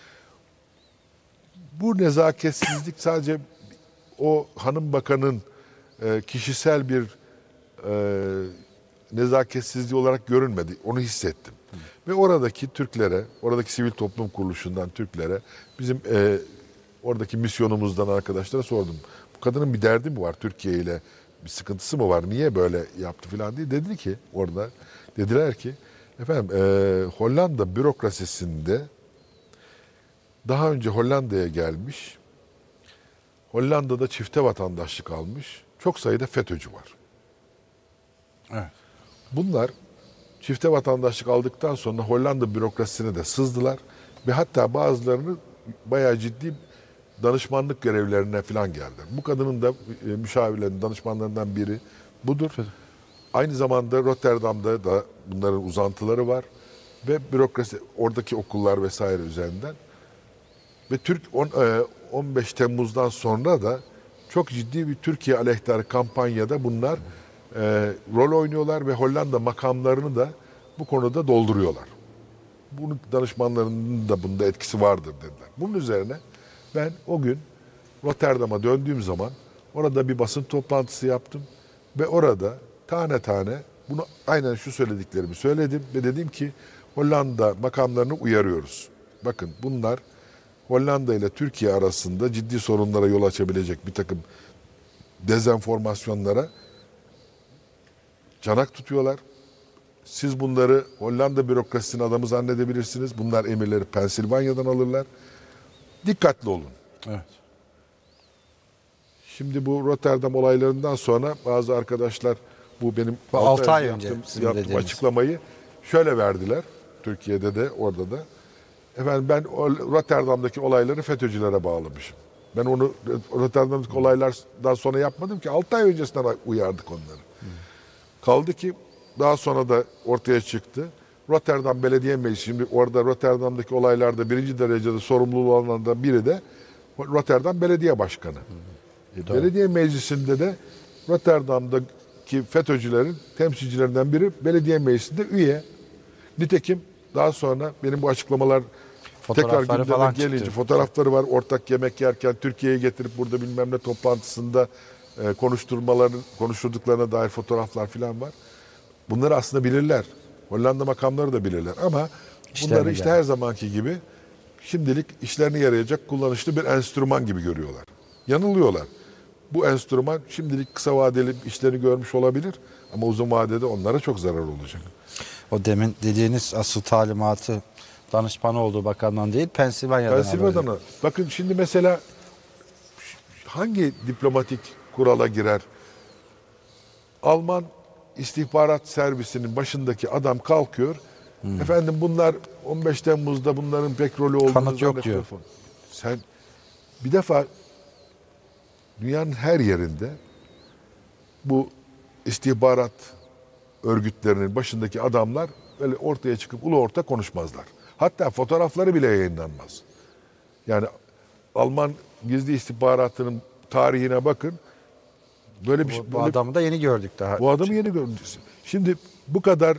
Bu nezaketsizlik sadece o hanım bakanın e, kişisel bir e, nezaketsizliği olarak görünmedi. Onu hissettim. Hı. Ve oradaki Türklere, oradaki sivil toplum kuruluşundan Türklere, bizim e, oradaki misyonumuzdan arkadaşlara sordum. Bu kadının bir derdi mi var Türkiye ile? Bir sıkıntısı mı var? Niye böyle yaptı falan diye. Dedi ki orada, dediler ki efendim e, Hollanda bürokrasisinde daha önce Hollanda'ya gelmiş, Hollanda'da çifte vatandaşlık almış çok sayıda FETÖ'cü var. Evet. Bunlar çifte vatandaşlık aldıktan sonra Hollanda bürokrasisine de sızdılar ve hatta bazılarını bayağı ciddi danışmanlık görevlerine falan geldiler. Bu kadının da e, müşavirlerin, danışmanlarından biri budur. Aynı zamanda Rotterdam'da da bunların uzantıları var ve bürokrasi, oradaki okullar vesaire üzerinden. Ve Türk on beş Temmuz'dan sonra da çok ciddi bir Türkiye aleyhtarı kampanyada bunlar e, rol oynuyorlar ve Hollanda makamlarını da bu konuda dolduruyorlar. Bunun danışmanlarının da bunda etkisi vardır dediler. Bunun üzerine ben o gün Rotterdam'a döndüğüm zaman orada bir basın toplantısı yaptım ve orada tane tane bunu aynen şu söylediklerimi söyledim ve dedim ki Hollanda makamlarını uyarıyoruz. Bakın bunlar Hollanda ile Türkiye arasında ciddi sorunlara yol açabilecek bir takım dezenformasyonlara çanak tutuyorlar. Siz bunları Hollanda bürokrasisinin adamı zannedebilirsiniz. Bunlar emirleri Pensilvanya'dan alırlar. Dikkatli olun. Evet. Şimdi bu Rotterdam olaylarından sonra bazı arkadaşlar bu benim altı ay yaptığım, önce sizin yaptığım dediğiniz. açıklamayı şöyle verdiler. Türkiye'de de orada da. efendim ben o Rotterdam'daki olayları FETÖ'cülere bağlamışım. Ben onu Rotterdam'daki olaylardan sonra yapmadım ki. altı ay öncesinden uyardık onları. Hmm. Kaldı ki daha sonra da ortaya çıktı. Rotterdam Belediye Meclisi, şimdi orada Rotterdam'daki olaylarda birinci derecede sorumluluğu olanlardan biri de Rotterdam Belediye Başkanı. Hmm. E, belediye Meclisi'nde de Rotterdam'daki FETÖ'cülerin temsilcilerinden biri belediye meclisinde üye. Nitekim daha sonra benim bu açıklamalar tekrar gündeme gelince çıktı. Fotoğrafları var. Ortak yemek yerken Türkiye'ye getirip burada bilmem ne toplantısında e, konuşturmaların konuşturduklarına dair fotoğraflar falan var. Bunları aslında bilirler. Hollanda makamları da bilirler ama İşlerini bunları işte yani. Her zamanki gibi şimdilik işlerine yarayacak kullanışlı bir enstrüman gibi görüyorlar. Yanılıyorlar. Bu enstrüman şimdilik kısa vadeli işlerini görmüş olabilir ama uzun vadede onlara çok zarar olacak. O demin dediğiniz asıl talimatı danışmanı olduğu bakandan değil, Pensilvanya'dan. Pensilvanya'dan. Bakın şimdi mesela hangi diplomatik kurala girer? Alman istihbarat servisinin başındaki adam kalkıyor. Hmm. Efendim bunlar on beş Temmuz'da bunların pek rolü olduğunu kanıt yok diyor. Sen bir defa dünyanın her yerinde bu istihbarat örgütlerinin başındaki adamlar böyle ortaya çıkıp ulu orta konuşmazlar. Hatta fotoğrafları bile yayınlanmaz. Yani Alman gizli istihbaratının tarihine bakın. Böyle bir bu, böyle, bu adamı da yeni gördük daha. Bu adamı yeni gördük. Şimdi bu kadar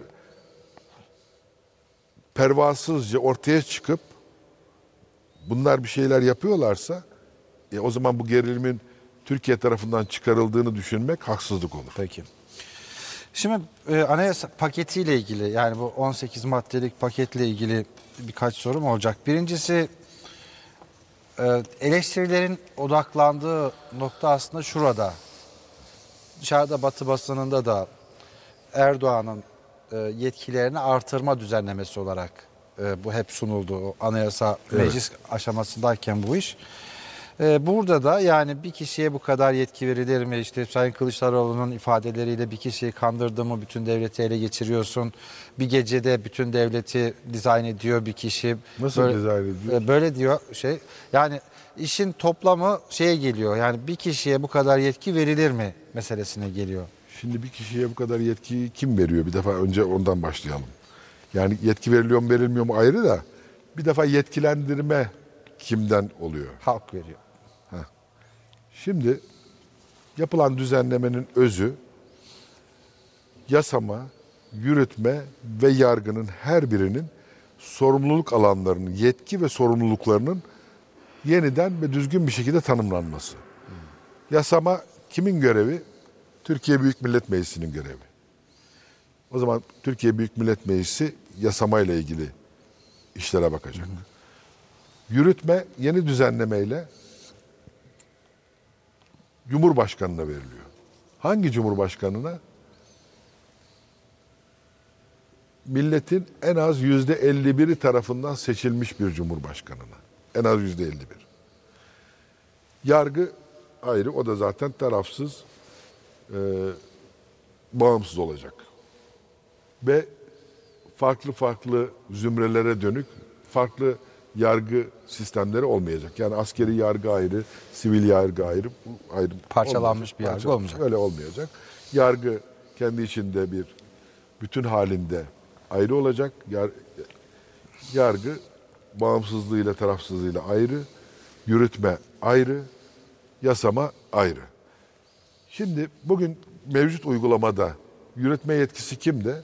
pervasızca ortaya çıkıp bunlar bir şeyler yapıyorlarsa e, o zaman bu gerilimin Türkiye tarafından çıkarıldığını düşünmek haksızlık olur. Peki. Şimdi e, anayasa paketiyle ilgili, yani bu on sekiz maddelik paketle ilgili birkaç sorum olacak. Birincisi, e, eleştirilerin odaklandığı nokta aslında şurada. Dışarıda Batı basınında da Erdoğan'ın e, yetkilerini artırma düzenlemesi olarak e, bu hep sunuldu. O anayasa evet. Meclis aşamasındayken bu iş. Ee, burada da yani bir kişiye bu kadar yetki verilir mi? İşte Sayın Kılıçdaroğlu'nun ifadeleriyle bir kişiyi kandırdı mı bütün devleti ele geçiriyorsun. Bir gecede bütün devleti dizayn ediyor bir kişi. Nasıl böyle, dizayn ediyor? Böyle diyor şey. Yani işin toplamı şeye geliyor. Yani bir kişiye bu kadar yetki verilir mi meselesine geliyor. Şimdi bir kişiye bu kadar yetkiyi kim veriyor? Bir defa önce ondan başlayalım. Yani yetki veriliyor mu verilmiyor mu ayrı da bir defa yetkilendirme kimden oluyor? Halk veriyor. Heh. Şimdi yapılan düzenlemenin özü yasama, yürütme ve yargının her birinin sorumluluk alanlarının, yetki ve sorumluluklarının yeniden ve düzgün bir şekilde tanımlanması. Hmm. Yasama kimin görevi? Türkiye Büyük Millet Meclisi'nin görevi. O zaman Türkiye Büyük Millet Meclisi yasamayla ilgili işlere bakacak. Hmm. Yürütme yeni düzenlemeyle Cumhurbaşkanı'na veriliyor. Hangi Cumhurbaşkanı'na? Milletin en az yüzde elli biri tarafından seçilmiş bir Cumhurbaşkanı'na. En az yüzde elli bir. Yargı ayrı, o da zaten tarafsız, e, bağımsız olacak. Ve farklı farklı zümrelere dönük farklı yargı sistemleri olmayacak. Yani askeri yargı ayrı, sivil yargı ayrı, ayrı parçalanmış olmayacak. bir yargı Parçalanmış. olmayacak. Öyle olmayacak. Yargı kendi içinde bir bütün halinde ayrı olacak. Yar, yargı bağımsızlığıyla, tarafsızlığıyla ayrı, yürütme ayrı, yasama ayrı. Şimdi bugün mevcut uygulamada yürütme yetkisi kimde?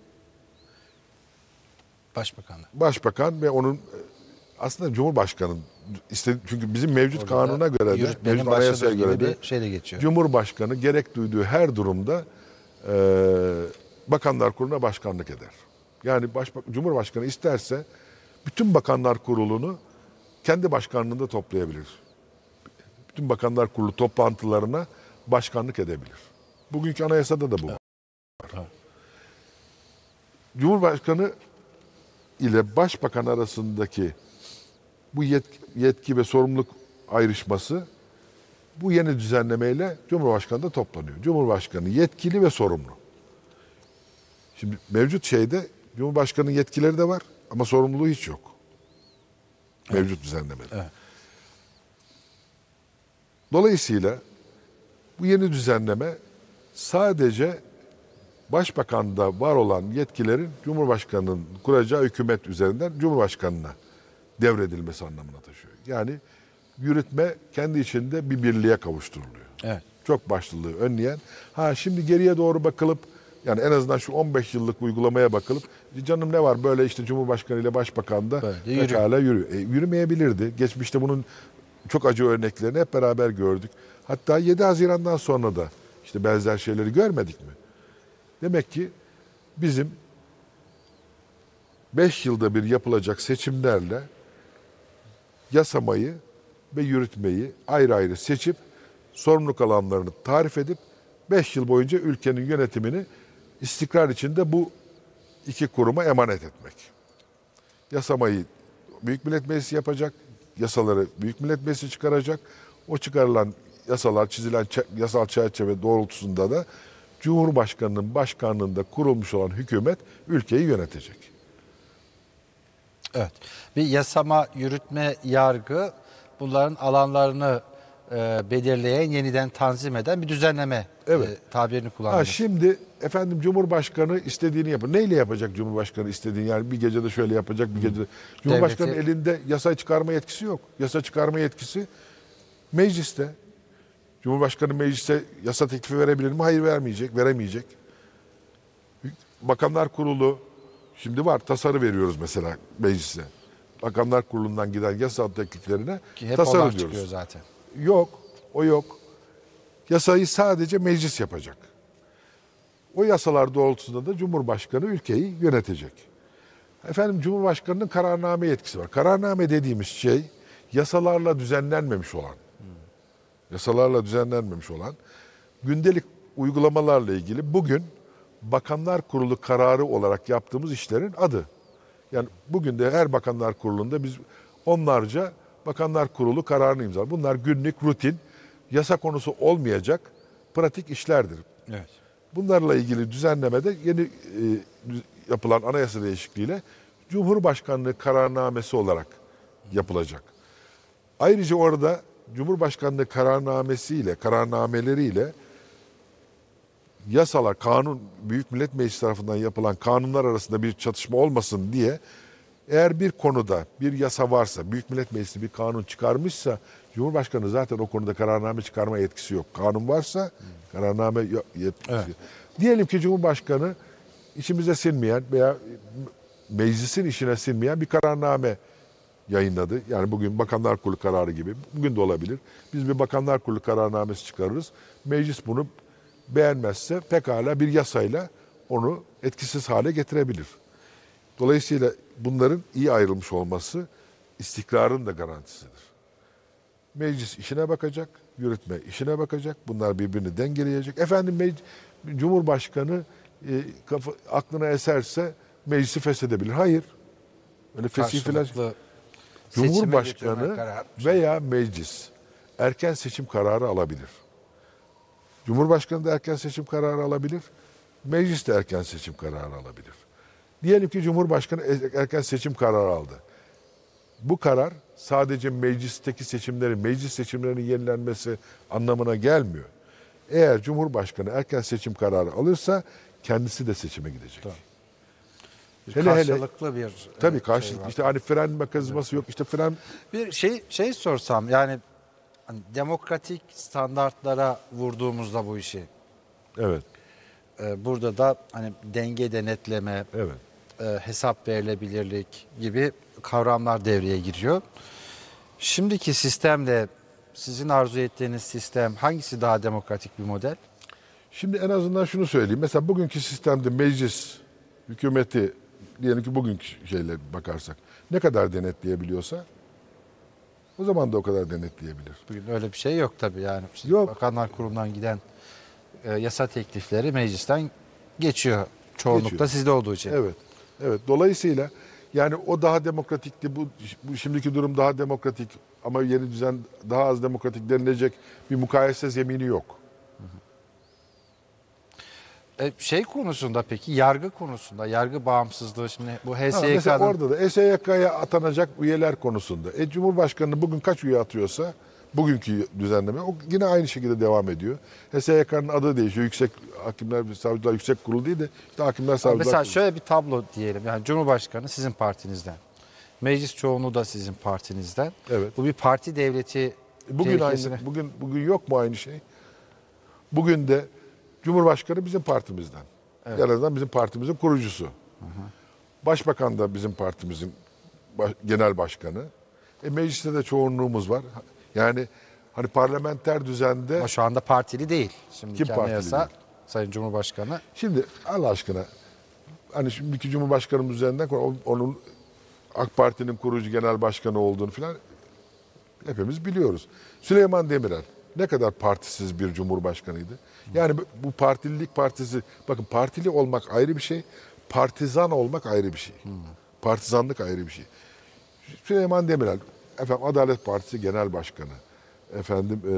Başbakan. Başbakan ve onun aslında Cumhurbaşkanı istedi, çünkü bizim mevcut orada kanuna göre de, mevcut anayasaya göre de şeyle geçiyor. Cumhurbaşkanı gerek duyduğu her durumda e, Bakanlar Kurulu'na başkanlık eder. Yani Başbak Cumhurbaşkanı isterse bütün Bakanlar Kurulu'nu kendi başkanlığında toplayabilir. Bütün Bakanlar Kurulu toplantılarına başkanlık edebilir. Bugünkü anayasada da bu var. Evet. Cumhurbaşkanı ile Başbakan arasındaki bu yetki, yetki ve sorumluluk ayrışması bu yeni düzenlemeyle Cumhurbaşkanı da toplanıyor. Cumhurbaşkanı yetkili ve sorumlu. Şimdi mevcut şeyde Cumhurbaşkanı'nın yetkileri de var ama sorumluluğu hiç yok. Mevcut evet. düzenlemede. Evet. Dolayısıyla bu yeni düzenleme sadece Başbakan'da var olan yetkilerin Cumhurbaşkanı'nın kuracağı hükümet üzerinden Cumhurbaşkanı'na devredilmesi anlamına taşıyor. Yani yürütme kendi içinde bir birliğe kavuşturuluyor. Evet. Çok başlılığı önleyen. Ha şimdi geriye doğru bakılıp yani en azından şu on beş yıllık uygulamaya bakılıp canım ne var böyle işte Cumhurbaşkanı ile Başbakan da pekala yürü. E, yürümeyebilirdi. Geçmişte bunun çok acı örneklerini hep beraber gördük. Hatta yedi Haziran'dan sonra da işte benzer şeyleri görmedik mi? Demek ki bizim beş yılda bir yapılacak seçimlerle yasamayı ve yürütmeyi ayrı ayrı seçip sorumluluk alanlarını tarif edip beş yıl boyunca ülkenin yönetimini istikrar içinde bu iki kuruma emanet etmek. Yasamayı Büyük Millet Meclisi yapacak, yasaları Büyük Millet Meclisi çıkaracak. O çıkarılan yasalar, çizilen yasal çerçeve doğrultusunda da Cumhurbaşkanı'nın başkanlığında kurulmuş olan hükümet ülkeyi yönetecek. Evet. Bir yasama, yürütme, yargı bunların alanlarını e, belirleyen, yeniden tanzim eden bir düzenleme evet. e, tabirini kullanıyoruz. Ha, şimdi efendim Cumhurbaşkanı istediğini yapar. Neyle yapacak Cumhurbaşkanı istediğini? Yani bir gecede şöyle yapacak, bir gecede. Cumhurbaşkanı Devleti... elinde yasa çıkarma yetkisi yok. Yasa çıkarma yetkisi mecliste. Cumhurbaşkanı meclise yasa teklifi verebilir mi? Hayır, vermeyecek, veremeyecek. Bakanlar Kurulu şimdi var, tasarı veriyoruz mesela meclise. Bakanlar Kurulu'ndan giden yasa tekliflerine ki hep tasarı onlar diyoruz. Çıkıyor zaten. Yok, o yok. Yasayı sadece meclis yapacak. O yasalar doğrultusunda da Cumhurbaşkanı ülkeyi yönetecek. Efendim Cumhurbaşkanı'nın kararname yetkisi var. Kararname dediğimiz şey yasalarla düzenlenmemiş olan, yasalarla düzenlenmemiş olan gündelik uygulamalarla ilgili bugün Bakanlar Kurulu kararı olarak yaptığımız işlerin adı. Yani bugün de her Bakanlar Kurulu'nda biz onlarca Bakanlar Kurulu kararını imzalar. Bunlar günlük, rutin, yasa konusu olmayacak pratik işlerdir. Evet. Bunlarla ilgili düzenlemede yeni e, yapılan anayasa değişikliğiyle Cumhurbaşkanlığı kararnamesi olarak yapılacak. Ayrıca orada Cumhurbaşkanlığı kararnamesiyle, kararnameleriyle yasalar, kanun, Büyük Millet Meclisi tarafından yapılan kanunlar arasında bir çatışma olmasın diye eğer bir konuda bir yasa varsa, Büyük Millet Meclisi bir kanun çıkarmışsa Cumhurbaşkanı zaten o konuda kararname çıkarma yetkisi yok. Kanun varsa kararname yetkisi. Evet. Diyelim ki Cumhurbaşkanı içimize sinmeyen veya meclisin işine sinmeyen bir kararname yayınladı. Yani bugün Bakanlar Kurulu kararı gibi. Bugün de olabilir. Biz bir Bakanlar Kurulu kararnamesi çıkarırız. Meclis bunu beğenmezse pekala bir yasayla onu etkisiz hale getirebilir. Dolayısıyla bunların iyi ayrılmış olması istikrarın da garantisidir. Meclis işine bakacak, yürütme işine bakacak. Bunlar birbirini dengeleyecek. Efendim mec- Cumhurbaşkanı e, kafa, aklına eserse meclisi feshedebilir. Hayır. Öyle fesih filan. Cumhurbaşkanı veya meclis erken seçim kararı alabilir. Cumhurbaşkanı da erken seçim kararı alabilir. Meclis de erken seçim kararı alabilir. Diyelim ki Cumhurbaşkanı erken seçim kararı aldı. Bu karar sadece meclisteki seçimlerin, meclis seçimlerinin yenilenmesi anlamına gelmiyor. Eğer Cumhurbaşkanı erken seçim kararı alırsa kendisi de seçime gidecek. Tamam. Bir hele karşılıklı hele, bir tabii şey karşılıklı. var. İşte hani fren mekanizması yok. İşte fren. Bir şey şey sorsam yani hani demokratik standartlara vurduğumuzda bu işi. Evet. E, burada da hani denge denetleme, Evet. e, hesap verilebilirlik gibi kavramlar devreye giriyor. Şimdiki sistemle sizin arzu ettiğiniz sistem hangisi daha demokratik bir model? Şimdi en azından şunu söyleyeyim. Mesela bugünkü sistemde meclis, hükümeti diyelim ki bugünkü şeyle bakarsak ne kadar denetleyebiliyorsa o zaman da o kadar denetleyebilir. Bugün öyle bir şey yok tabii yani. Yok. Bakanlar Kurulu'ndan giden e, yasa teklifleri meclisten geçiyor. Çoğunlukla Geçiyor. sizde olduğu için. Evet. Evet. Dolayısıyla yani o daha demokratikti. Bu, bu şimdiki durum daha demokratik ama yeni düzen daha az demokratik denilecek bir mukayese zemini yok. E, şey konusunda peki, yargı konusunda, yargı bağımsızlığı, şimdi bu Ha, mesela H S Y K'nın... orada da S Y K'ya atanacak üyeler konusunda. E, Cumhurbaşkanı bugün kaç üye atıyorsa, bugünkü düzenleme o yine aynı şekilde devam ediyor. H S Y K'nın adı değişiyor. Yüksek Hakimler ve Savcılar Yüksek Kurulu değil de işte Hakimler Savcılar Mesela Kurulu. şöyle bir tablo diyelim. Yani Cumhurbaşkanı sizin partinizden. Meclis çoğunluğu da sizin partinizden. Evet. Bu bir parti devleti Bugün tehlikesine... aynı, bugün bugün yok mu aynı şey? Bugün de Cumhurbaşkanı bizim partimizden. Evet. En azından bizim partimizin kurucusu. Hı hı. Başbakan da bizim partimizin baş, genel başkanı. E, mecliste de çoğunluğumuz var. Yani hani parlamenter düzende... Ama şu anda partili değil. Şimdi Kim partili yasa, değil? Sayın Cumhurbaşkanı. Şimdi Allah aşkına hani şimdiki Cumhurbaşkanımız üzerinden onun AK Parti'nin kurucu genel başkanı olduğunu falan hepimiz biliyoruz. Süleyman Demirel ne kadar partisiz bir cumhurbaşkanıydı. Yani bu partililik partisi, bakın partili olmak ayrı bir şey, partizan olmak ayrı bir şey. Partizanlık ayrı bir şey. Süleyman Demirel, efendim Adalet Partisi Genel Başkanı, efendim e,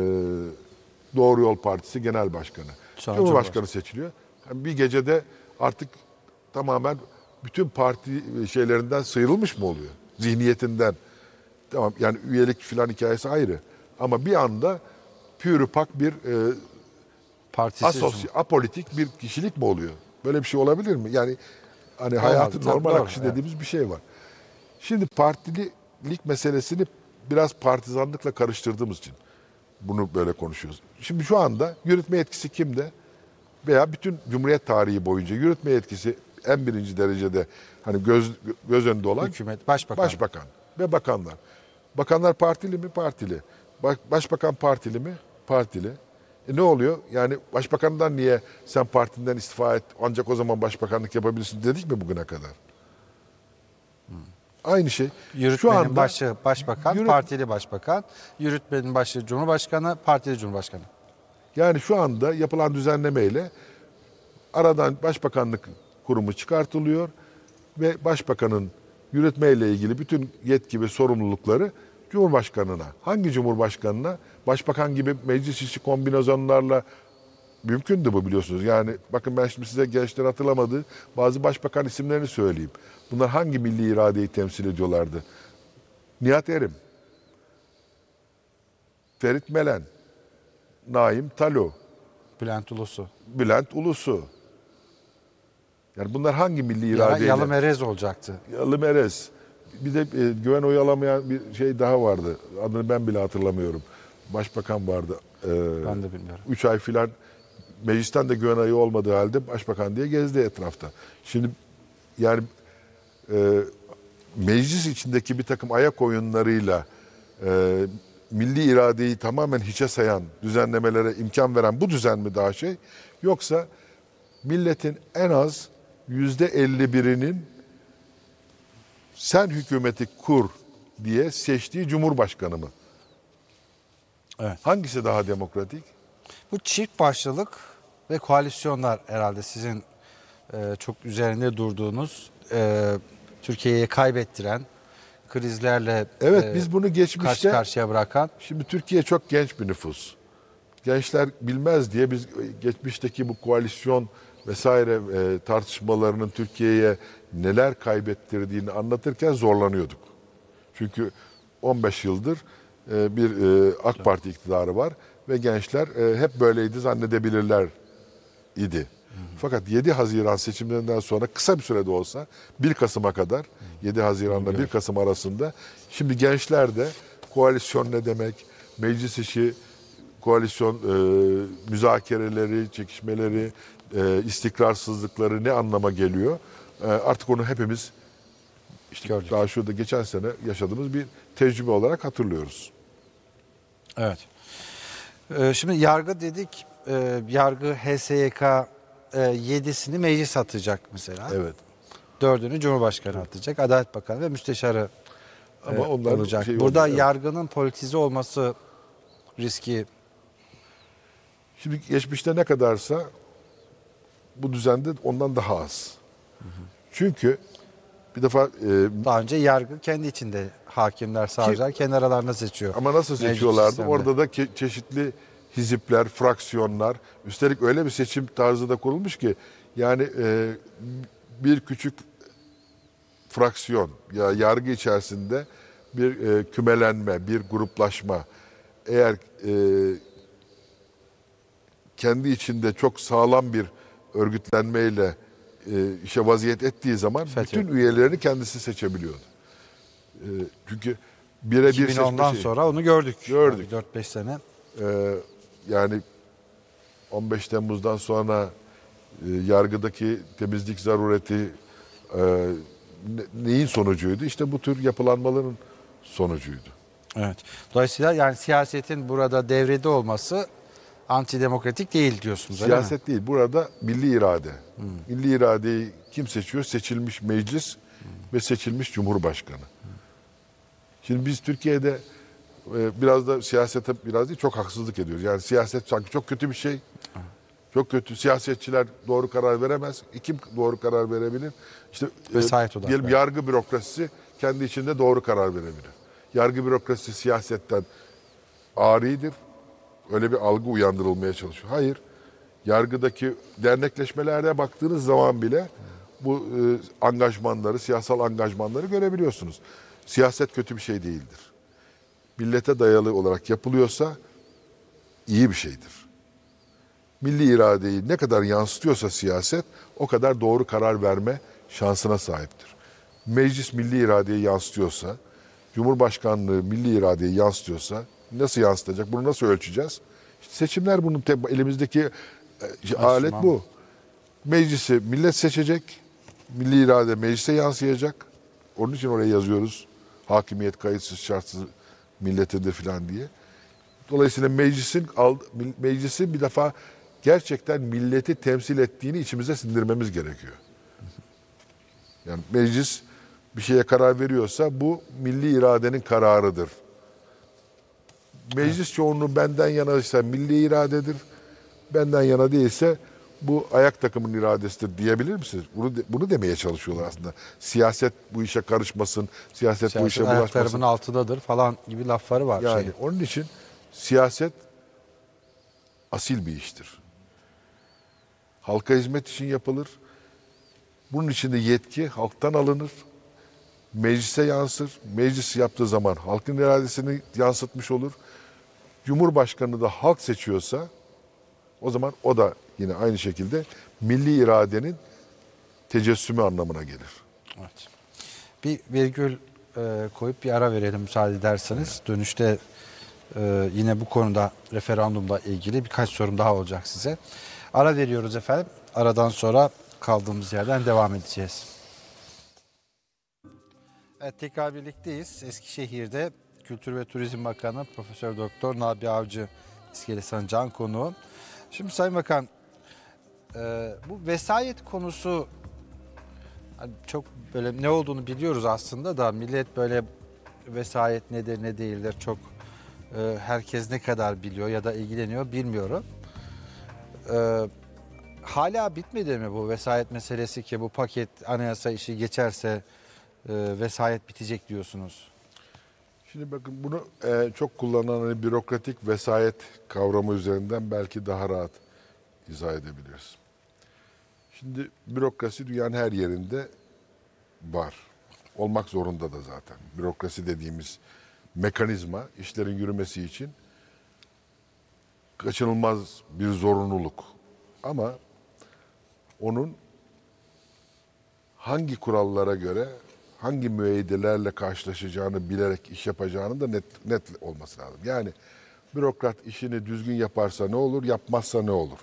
Doğru Yol Partisi Genel Başkanı. Sonra Cumhurbaşkanı seçiliyor. Yani bir gecede artık tamamen bütün parti şeylerinden sıyrılmış mı oluyor? Zihniyetinden. Tamam yani üyelik filan hikayesi ayrı. Ama bir anda pürüpak bir e, Partisiz asosya, apolitik bir kişilik mi oluyor? Böyle bir şey olabilir mi? Yani hani hayatın tabii, normal doğru, akışı evet. dediğimiz bir şey var. Şimdi partililik meselesini biraz partizanlıkla karıştırdığımız için bunu böyle konuşuyoruz. Şimdi şu anda yürütme yetkisi kimde? Veya bütün Cumhuriyet tarihi boyunca yürütme yetkisi en birinci derecede hani göz göz önünde olan hükümet, başbakan. başbakan ve bakanlar. Bakanlar partili mi? Partili. Başbakan partili mi? Partili. E ne oluyor? Yani başbakandan niye sen partinden istifa et ancak o zaman başbakanlık yapabilirsin dedik mi bugüne kadar? Hmm. Aynı şey. Yürütmenin Şu anda başı başbakan, yürüt, partili başbakan. Yürütmenin başı cumhurbaşkanı, partili cumhurbaşkanı. Yani şu anda yapılan düzenlemeyle aradan başbakanlık kurumu çıkartılıyor ve başbakanın yürütmeyle ilgili bütün yetki ve sorumlulukları Cumhurbaşkanına. Hangi Cumhurbaşkanına? Başbakan gibi meclis içi kombinasyonlarla mümkündü bu biliyorsunuz. Yani bakın ben şimdi size gençler hatırlamadığı bazı başbakan isimlerini söyleyeyim. Bunlar hangi milli iradeyi temsil ediyorlardı? Nihat Erim, Ferit Melen, Naim Talo, Bülent Ulusu. Bülent Ulusu. Yani bunlar hangi milli Ya, iradeyle? Yalı Merez olacaktı. Yalı Merez. Bir de e, güven oy alamayan bir şey daha vardı. Adını ben bile hatırlamıyorum. Başbakan vardı. Ee, Ben de bilmiyorum. Üç ay filan meclisten de güven ayı olmadığı halde başbakan diye gezdi etrafta. Şimdi yani e, meclis içindeki bir takım ayak oyunlarıyla e, milli iradeyi tamamen hiçe sayan düzenlemelere imkan veren bu düzen mi daha şey? Yoksa milletin en az yüzde elli birinin sen hükümeti kur diye seçtiği cumhurbaşkanı mı? Evet. Hangisi daha demokratik? Bu çift başlılık ve koalisyonlar herhalde sizin e, çok üzerinde durduğunuz, e, Türkiye'yi kaybettiren, krizlerle Evet e, biz bunu geçmişte, karşı karşıya bırakan. şimdi Türkiye çok genç bir nüfus. Gençler bilmez diye biz geçmişteki bu koalisyon vesaire e, tartışmalarının Türkiye'ye neler kaybettirdiğini anlatırken zorlanıyorduk. Çünkü on beş yıldır e, bir e, AK Parti iktidarı var ve gençler e, hep böyleydi zannedebilirler idi. Hı hı. Fakat yedi Haziran seçimlerinden sonra kısa bir sürede olsa bir Kasım'a kadar yedi Haziran'la bir Kasım arasında şimdi gençler de koalisyon ne demek, meclis işi, koalisyon e, müzakereleri, çekişmeleri, e, istikrarsızlıkları ne anlama geliyor? E, artık onu hepimiz işte gördük. Daha şurada geçen sene yaşadığımız bir tecrübe olarak hatırlıyoruz. Evet. Ee, şimdi yargı dedik. Ee, yargı H S Y K e, yedisini meclis atacak mesela. Evet. Dördünü Cumhurbaşkanı atacak. Adalet Bakanı ve Müsteşarı Ama e, onlar olacak. şey Burada oldu, evet. yargının politize olması riski. Şimdi geçmişte ne kadarsa bu düzende ondan daha az. Hı hı. Çünkü bir defa e, Daha önce yargı kendi içinde hakimler, savcılar kendi aralarında seçiyor. ama nasıl Mevcut seçiyorlardı? sistemde. Orada da ke- çeşitli hizipler, fraksiyonlar, üstelik öyle bir seçim tarzı da kurulmuş ki yani e, bir küçük fraksiyon ya yargı içerisinde bir e, kümelenme, bir gruplaşma eğer e, kendi içinde çok sağlam bir örgütlenmeyle e, işe vaziyet ettiği zaman Fetih. bütün üyelerini kendisi seçebiliyordu. E, çünkü birebir iki bin ondan seçmesi. sonra onu gördük. Gördük. Yani dört beş sene. e, yani on beş Temmuz'dan sonra e, yargıdaki temizlik zarureti e, ne- neyin sonucuydu? İşte bu tür yapılanmaların sonucuydu. Evet. Dolayısıyla yani siyasetin burada devrede olması antidemokratik değil diyorsunuz, öyle mi? Siyaset değil. Burada milli irade. Milli iradeyi kim seçiyor? Seçilmiş meclis ve seçilmiş cumhurbaşkanı. Şimdi biz Türkiye'de e, biraz da siyasete biraz değil çok haksızlık ediyoruz. Yani siyaset sanki çok kötü bir şey. Çok kötü. Siyasetçiler doğru karar veremez. E, Kim doğru karar verebilir? İşte e, Vesayet odaklı. diyelim yargı bürokrasisi kendi içinde doğru karar verebilir. Yargı bürokrasisi siyasetten aridir. Öyle bir algı uyandırılmaya çalışıyor. Hayır. Yargıdaki dernekleşmelere baktığınız zaman bile bu e, angajmanları, siyasal angajmanları görebiliyorsunuz. Siyaset kötü bir şey değildir. Millete dayalı olarak yapılıyorsa iyi bir şeydir. Milli iradeyi ne kadar yansıtıyorsa siyaset o kadar doğru karar verme şansına sahiptir. Meclis milli iradeyi yansıtıyorsa, Cumhurbaşkanlığı milli iradeyi yansıtıyorsa nasıl yansıtacak? Bunu nasıl ölçeceğiz? İşte seçimler bunun te- elimizdeki e, alet bu. Meclisi millet seçecek. Milli irade meclise yansıyacak. Onun için oraya yazıyoruz. Hakimiyet kayıtsız şartsız milletindir filan diye. Dolayısıyla meclisin meclisin bir defa gerçekten milleti temsil ettiğini içimize sindirmemiz gerekiyor. Yani meclis bir şeye karar veriyorsa bu milli iradenin kararıdır. Meclis çoğunluğu benden yanaysa milli iradedir. Benden yana değilse bu ayak takımın iradesidir diyebilir misiniz? Bunu de, bunu demeye çalışıyorlar aslında. Siyaset bu işe karışmasın, siyaset, Siyaset bu işe bulaşmasın. ayaklarımın altındadır falan gibi lafları var. Yani Şey. onun için siyaset asil bir iştir. Halka hizmet için yapılır. Bunun için de yetki halktan alınır. Meclise yansır. Meclis yaptığı zaman halkın iradesini yansıtmış olur. Cumhurbaşkanı da halk seçiyorsa o zaman o da yine aynı şekilde milli iradenin tecessümü anlamına gelir. Evet. Bir virgül e, koyup bir ara verelim müsaade ederseniz. Dönüşte e, yine bu konuda referandumla ilgili birkaç sorum daha olacak size. Ara veriyoruz efendim. Aradan sonra kaldığımız yerden devam edeceğiz. Evet, tekrar birlikteyiz. Eskişehir'de Kültür ve Turizm Bakanı Profesör Doktor Nabi Avcı İskele Sancak'ın konuğu. Şimdi Sayın Bakan, e, bu vesayet konusu hani çok böyle ne olduğunu biliyoruz aslında da millet böyle vesayet nedir ne değildir çok e, herkes ne kadar biliyor ya da ilgileniyor bilmiyorum. E, hala bitmedi mi bu vesayet meselesi ki bu paket anayasa işi geçerse e, vesayet bitecek diyorsunuz? Şimdi bakın bunu e, çok kullanılan hani bürokratik vesayet kavramı üzerinden belki daha rahat izah edebiliriz. Şimdi bürokrasi dünyanın her yerinde var. Olmak zorunda da zaten. Bürokrasi dediğimiz mekanizma işlerin yürümesi için kaçınılmaz bir zorunluluk. Ama onun hangi kurallara göre hangi müeyyidelerle karşılaşacağını bilerek iş yapacağının da net, net olması lazım. Yani bürokrat işini düzgün yaparsa ne olur, yapmazsa ne olur?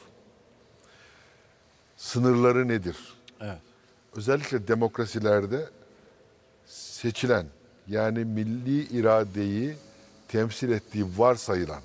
Sınırları nedir? Evet. Özellikle demokrasilerde seçilen yani milli iradeyi temsil ettiği varsayılan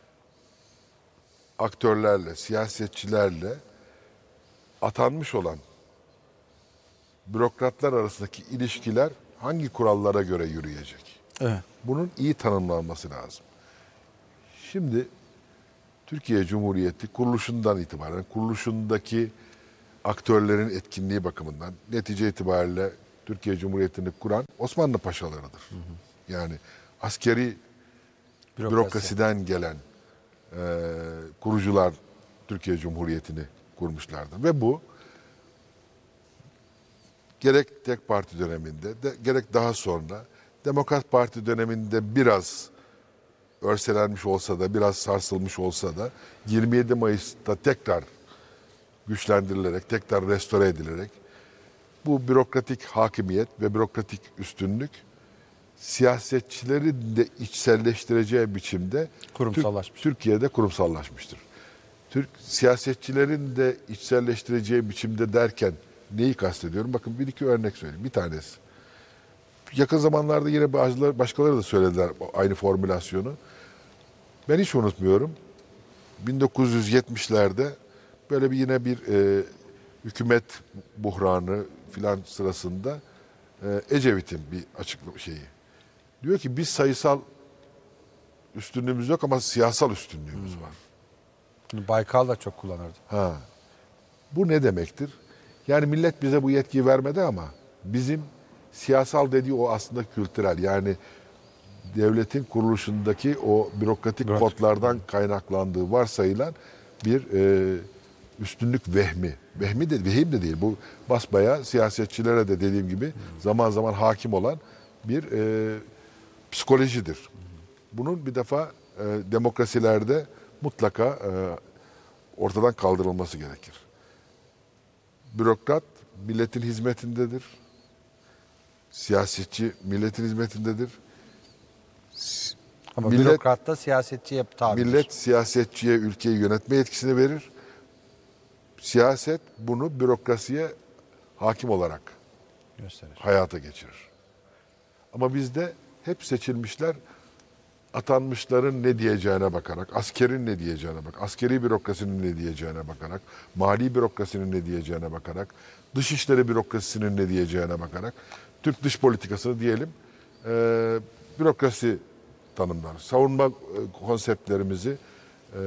aktörlerle, siyasetçilerle atanmış olan bürokratlar arasındaki ilişkiler hangi kurallara göre yürüyecek? Evet. Bunun iyi tanımlanması lazım. Şimdi Türkiye Cumhuriyeti kuruluşundan itibaren, kuruluşundaki aktörlerin etkinliği bakımından netice itibariyle Türkiye Cumhuriyeti'ni kuran Osmanlı paşalarıdır. Hı hı. Yani askeri Bürokrasi. bürokrasiden gelen e, kurucular Türkiye Cumhuriyeti'ni kurmuşlardır. Ve bu gerek tek parti döneminde de, gerek daha sonra Demokrat Parti döneminde biraz örselenmiş olsa da, biraz sarsılmış olsa da yirmi yedi Mayıs'ta tekrar güçlendirilerek, tekrar restore edilerek bu bürokratik hakimiyet ve bürokratik üstünlük siyasetçileri de içselleştireceği biçimde Kurumsallaşmış. Türk, Türkiye'de kurumsallaşmıştır. Türk siyasetçilerin de içselleştireceği biçimde derken neyi kastediyorum? Bakın bir iki örnek söyleyeyim. Bir tanesi. Yakın zamanlarda yine bazıları, başkaları da söylediler aynı formülasyonu. Ben hiç unutmuyorum. bin dokuz yüz yetmişlerde böyle bir yine bir e, hükümet buhranı filan sırasında e, Ecevit'in bir açıklama şeyi. Diyor ki biz sayısal üstünlüğümüz yok ama siyasal üstünlüğümüz var. Bunu Baykal da çok kullanırdı. Ha. Bu ne demektir? Yani millet bize bu yetkiyi vermedi ama bizim siyasal dediği o aslında kültürel. Yani devletin kuruluşundaki o bürokratik Bürokratik. kodlardan kaynaklandığı varsayılan bir e, üstünlük vehmi. Vehmi de vehim de değil. Bu basbayağı siyasetçilere de dediğim gibi zaman zaman hakim olan bir e, psikolojidir. Bunun bir defa e, demokrasilerde mutlaka e, ortadan kaldırılması gerekir. Bürokrat milletin hizmetindedir. Siyasetçi milletin hizmetindedir. Ama Millet- bürokrat da siyasetçiye tabidir. Millet siyasetçiye ülkeyi yönetme yetkisini verir. Siyaset bunu bürokrasiye hakim olarak gösterir. hayata geçirir. Ama bizde hep seçilmişler atanmışların ne diyeceğine bakarak, askerin ne diyeceğine bak, askeri bürokrasinin ne diyeceğine bakarak, mali bürokrasinin ne diyeceğine bakarak, dışişleri bürokrasisinin ne diyeceğine bakarak, Türk dış politikasını diyelim, e, bürokrasi tanımlar. Savunma e, konseptlerimizi e,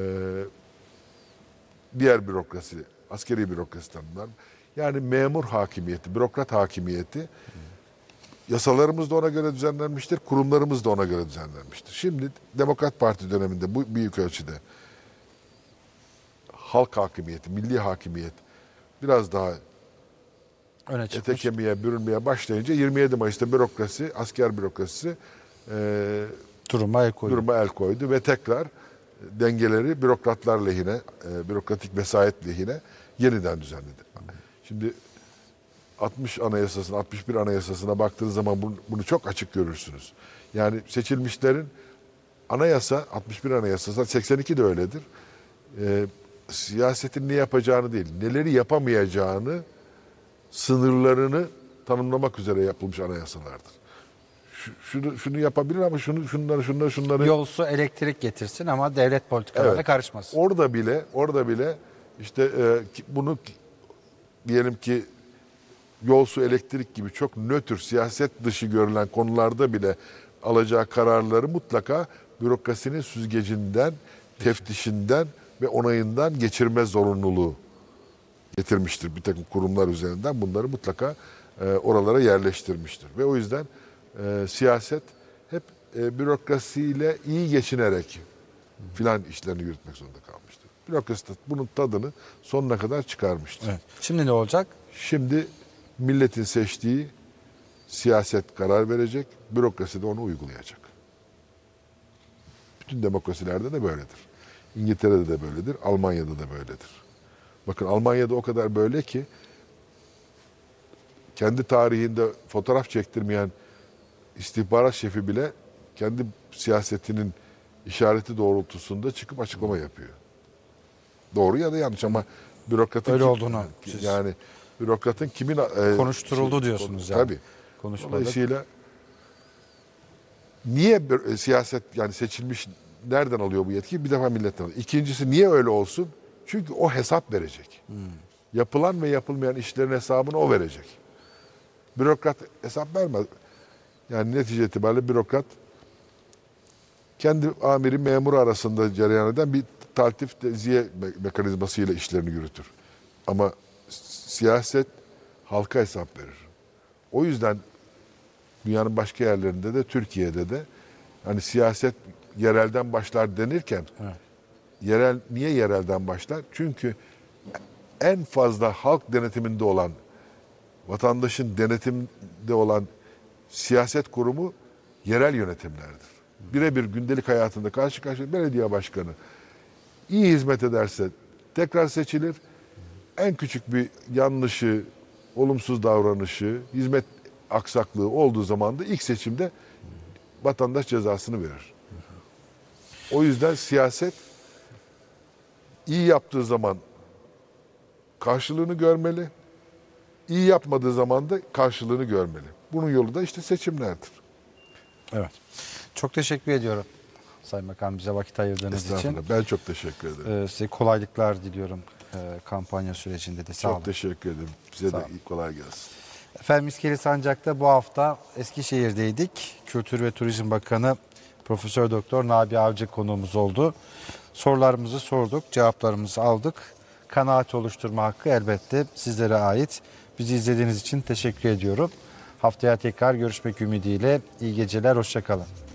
diğer bürokrasi, askeri bürokrasi tanımlar. Yani memur hakimiyeti, bürokrat hakimiyeti yasalarımız da ona göre düzenlenmiştir, kurumlarımız da ona göre düzenlenmiştir. Şimdi Demokrat Parti döneminde bu büyük ölçüde halk hakimiyeti, milli hakimiyet biraz daha Öne ete çıkmış. kemiğe bürünmeye başlayınca yirmi yedi Mayıs'ta bürokrasi, asker bürokrasisi e, Duruma el koydu. duruma el koydu ve tekrar dengeleri bürokratlar lehine, e, bürokratik vesayet lehine yeniden düzenledi. Şimdi altmış Anayasası'na, altmış bir Anayasası'na baktığınız zaman bunu, bunu çok açık görürsünüz. Yani seçilmişlerin anayasa, altmış bir Anayasası, seksen iki de öyledir. E, siyasetin ne yapacağını değil, neleri yapamayacağını, sınırlarını tanımlamak üzere yapılmış anayasalardır. Şu- Şunu, şunu yapabilir ama şunu, şunları, şunları, şunları... Yol, su, elektrik getirsin ama devlet politikalarına Evet. karışmasın. Orada bile, orada bile işte e, ki- bunu ki- diyelim ki yol, su, elektrik gibi çok nötr, siyaset dışı görülen konularda bile alacağı kararları mutlaka bürokrasinin süzgecinden, teftişinden ve onayından geçirme zorunluluğu getirmiştir. Bir takım kurumlar üzerinden bunları mutlaka e, oralara yerleştirmiştir. Ve o yüzden e, siyaset hep e, bürokrasiyle iyi geçinerek filan işlerini yürütmek zorunda kalmıştır. Bürokrasi de bunun tadını sonuna kadar çıkarmıştır. Evet. Şimdi ne olacak? Şimdi milletin seçtiği siyaset karar verecek, bürokrasi de onu uygulayacak. Bütün demokrasilerde de böyledir. İngiltere'de de böyledir, Almanya'da da böyledir. Bakın Almanya'da o kadar böyle ki kendi tarihinde fotoğraf çektirmeyen istihbarat şefi bile kendi siyasetinin işareti doğrultusunda çıkıp açıklama yapıyor. Doğru ya da yanlış ama bürokratın Öyle kim- olduğunu siz- yani bürokratın kimin e, Konuşturuldu şey- diyorsunuz yani. Tabii. Konuşmadık. Dolayısıyla niye bir- e, siyaset yani seçilmiş nereden alıyor bu yetkiyi? Bir defa milletten alıyor. İkincisi niye öyle olsun? Çünkü o hesap verecek. Hmm. Yapılan ve yapılmayan işlerin hesabını o verecek. Bürokrat hesap vermez. Yani netice itibariyle bürokrat kendi amiri memuru arasında cereyan eden bir taltif teziye me- mekanizmasıyla işlerini yürütür. Ama s- siyaset halka hesap verir. O yüzden dünyanın başka yerlerinde de Türkiye'de de hani siyaset yerelden başlar denirken Evet. Yerel niye yerelden başlar? Çünkü en fazla halk denetiminde olan, vatandaşın denetimde olan siyaset kurumu yerel yönetimlerdir. Birebir gündelik hayatında karşı karşıya belediye başkanı iyi hizmet ederse tekrar seçilir. En küçük bir yanlışı, olumsuz davranışı, hizmet aksaklığı olduğu zaman da ilk seçimde vatandaş cezasını verir. O yüzden siyaset iyi yaptığı zaman karşılığını görmeli, iyi yapmadığı zaman da karşılığını görmeli. Bunun yolu da işte seçimlerdir. Evet. Çok teşekkür ediyorum Sayın Bakan bize vakit ayırdığınız için. Estağfurullah. Ben çok teşekkür ederim. Ee, size kolaylıklar diliyorum e, kampanya sürecinde de. Sağ Çok olun. teşekkür ederim. Size Sağ de olun. kolay gelsin. Efendim İskele Sancak'ta bu hafta Eskişehir'deydik. Kültür ve Turizm Bakanı Profesör Doktor Nabi Avcı konuğumuz oldu. Sorularımızı sorduk, cevaplarımızı aldık. Kanaat oluşturma hakkı elbette sizlere ait. Bizi izlediğiniz için teşekkür ediyorum. Haftaya tekrar görüşmek ümidiyle iyi geceler, hoşça kalın.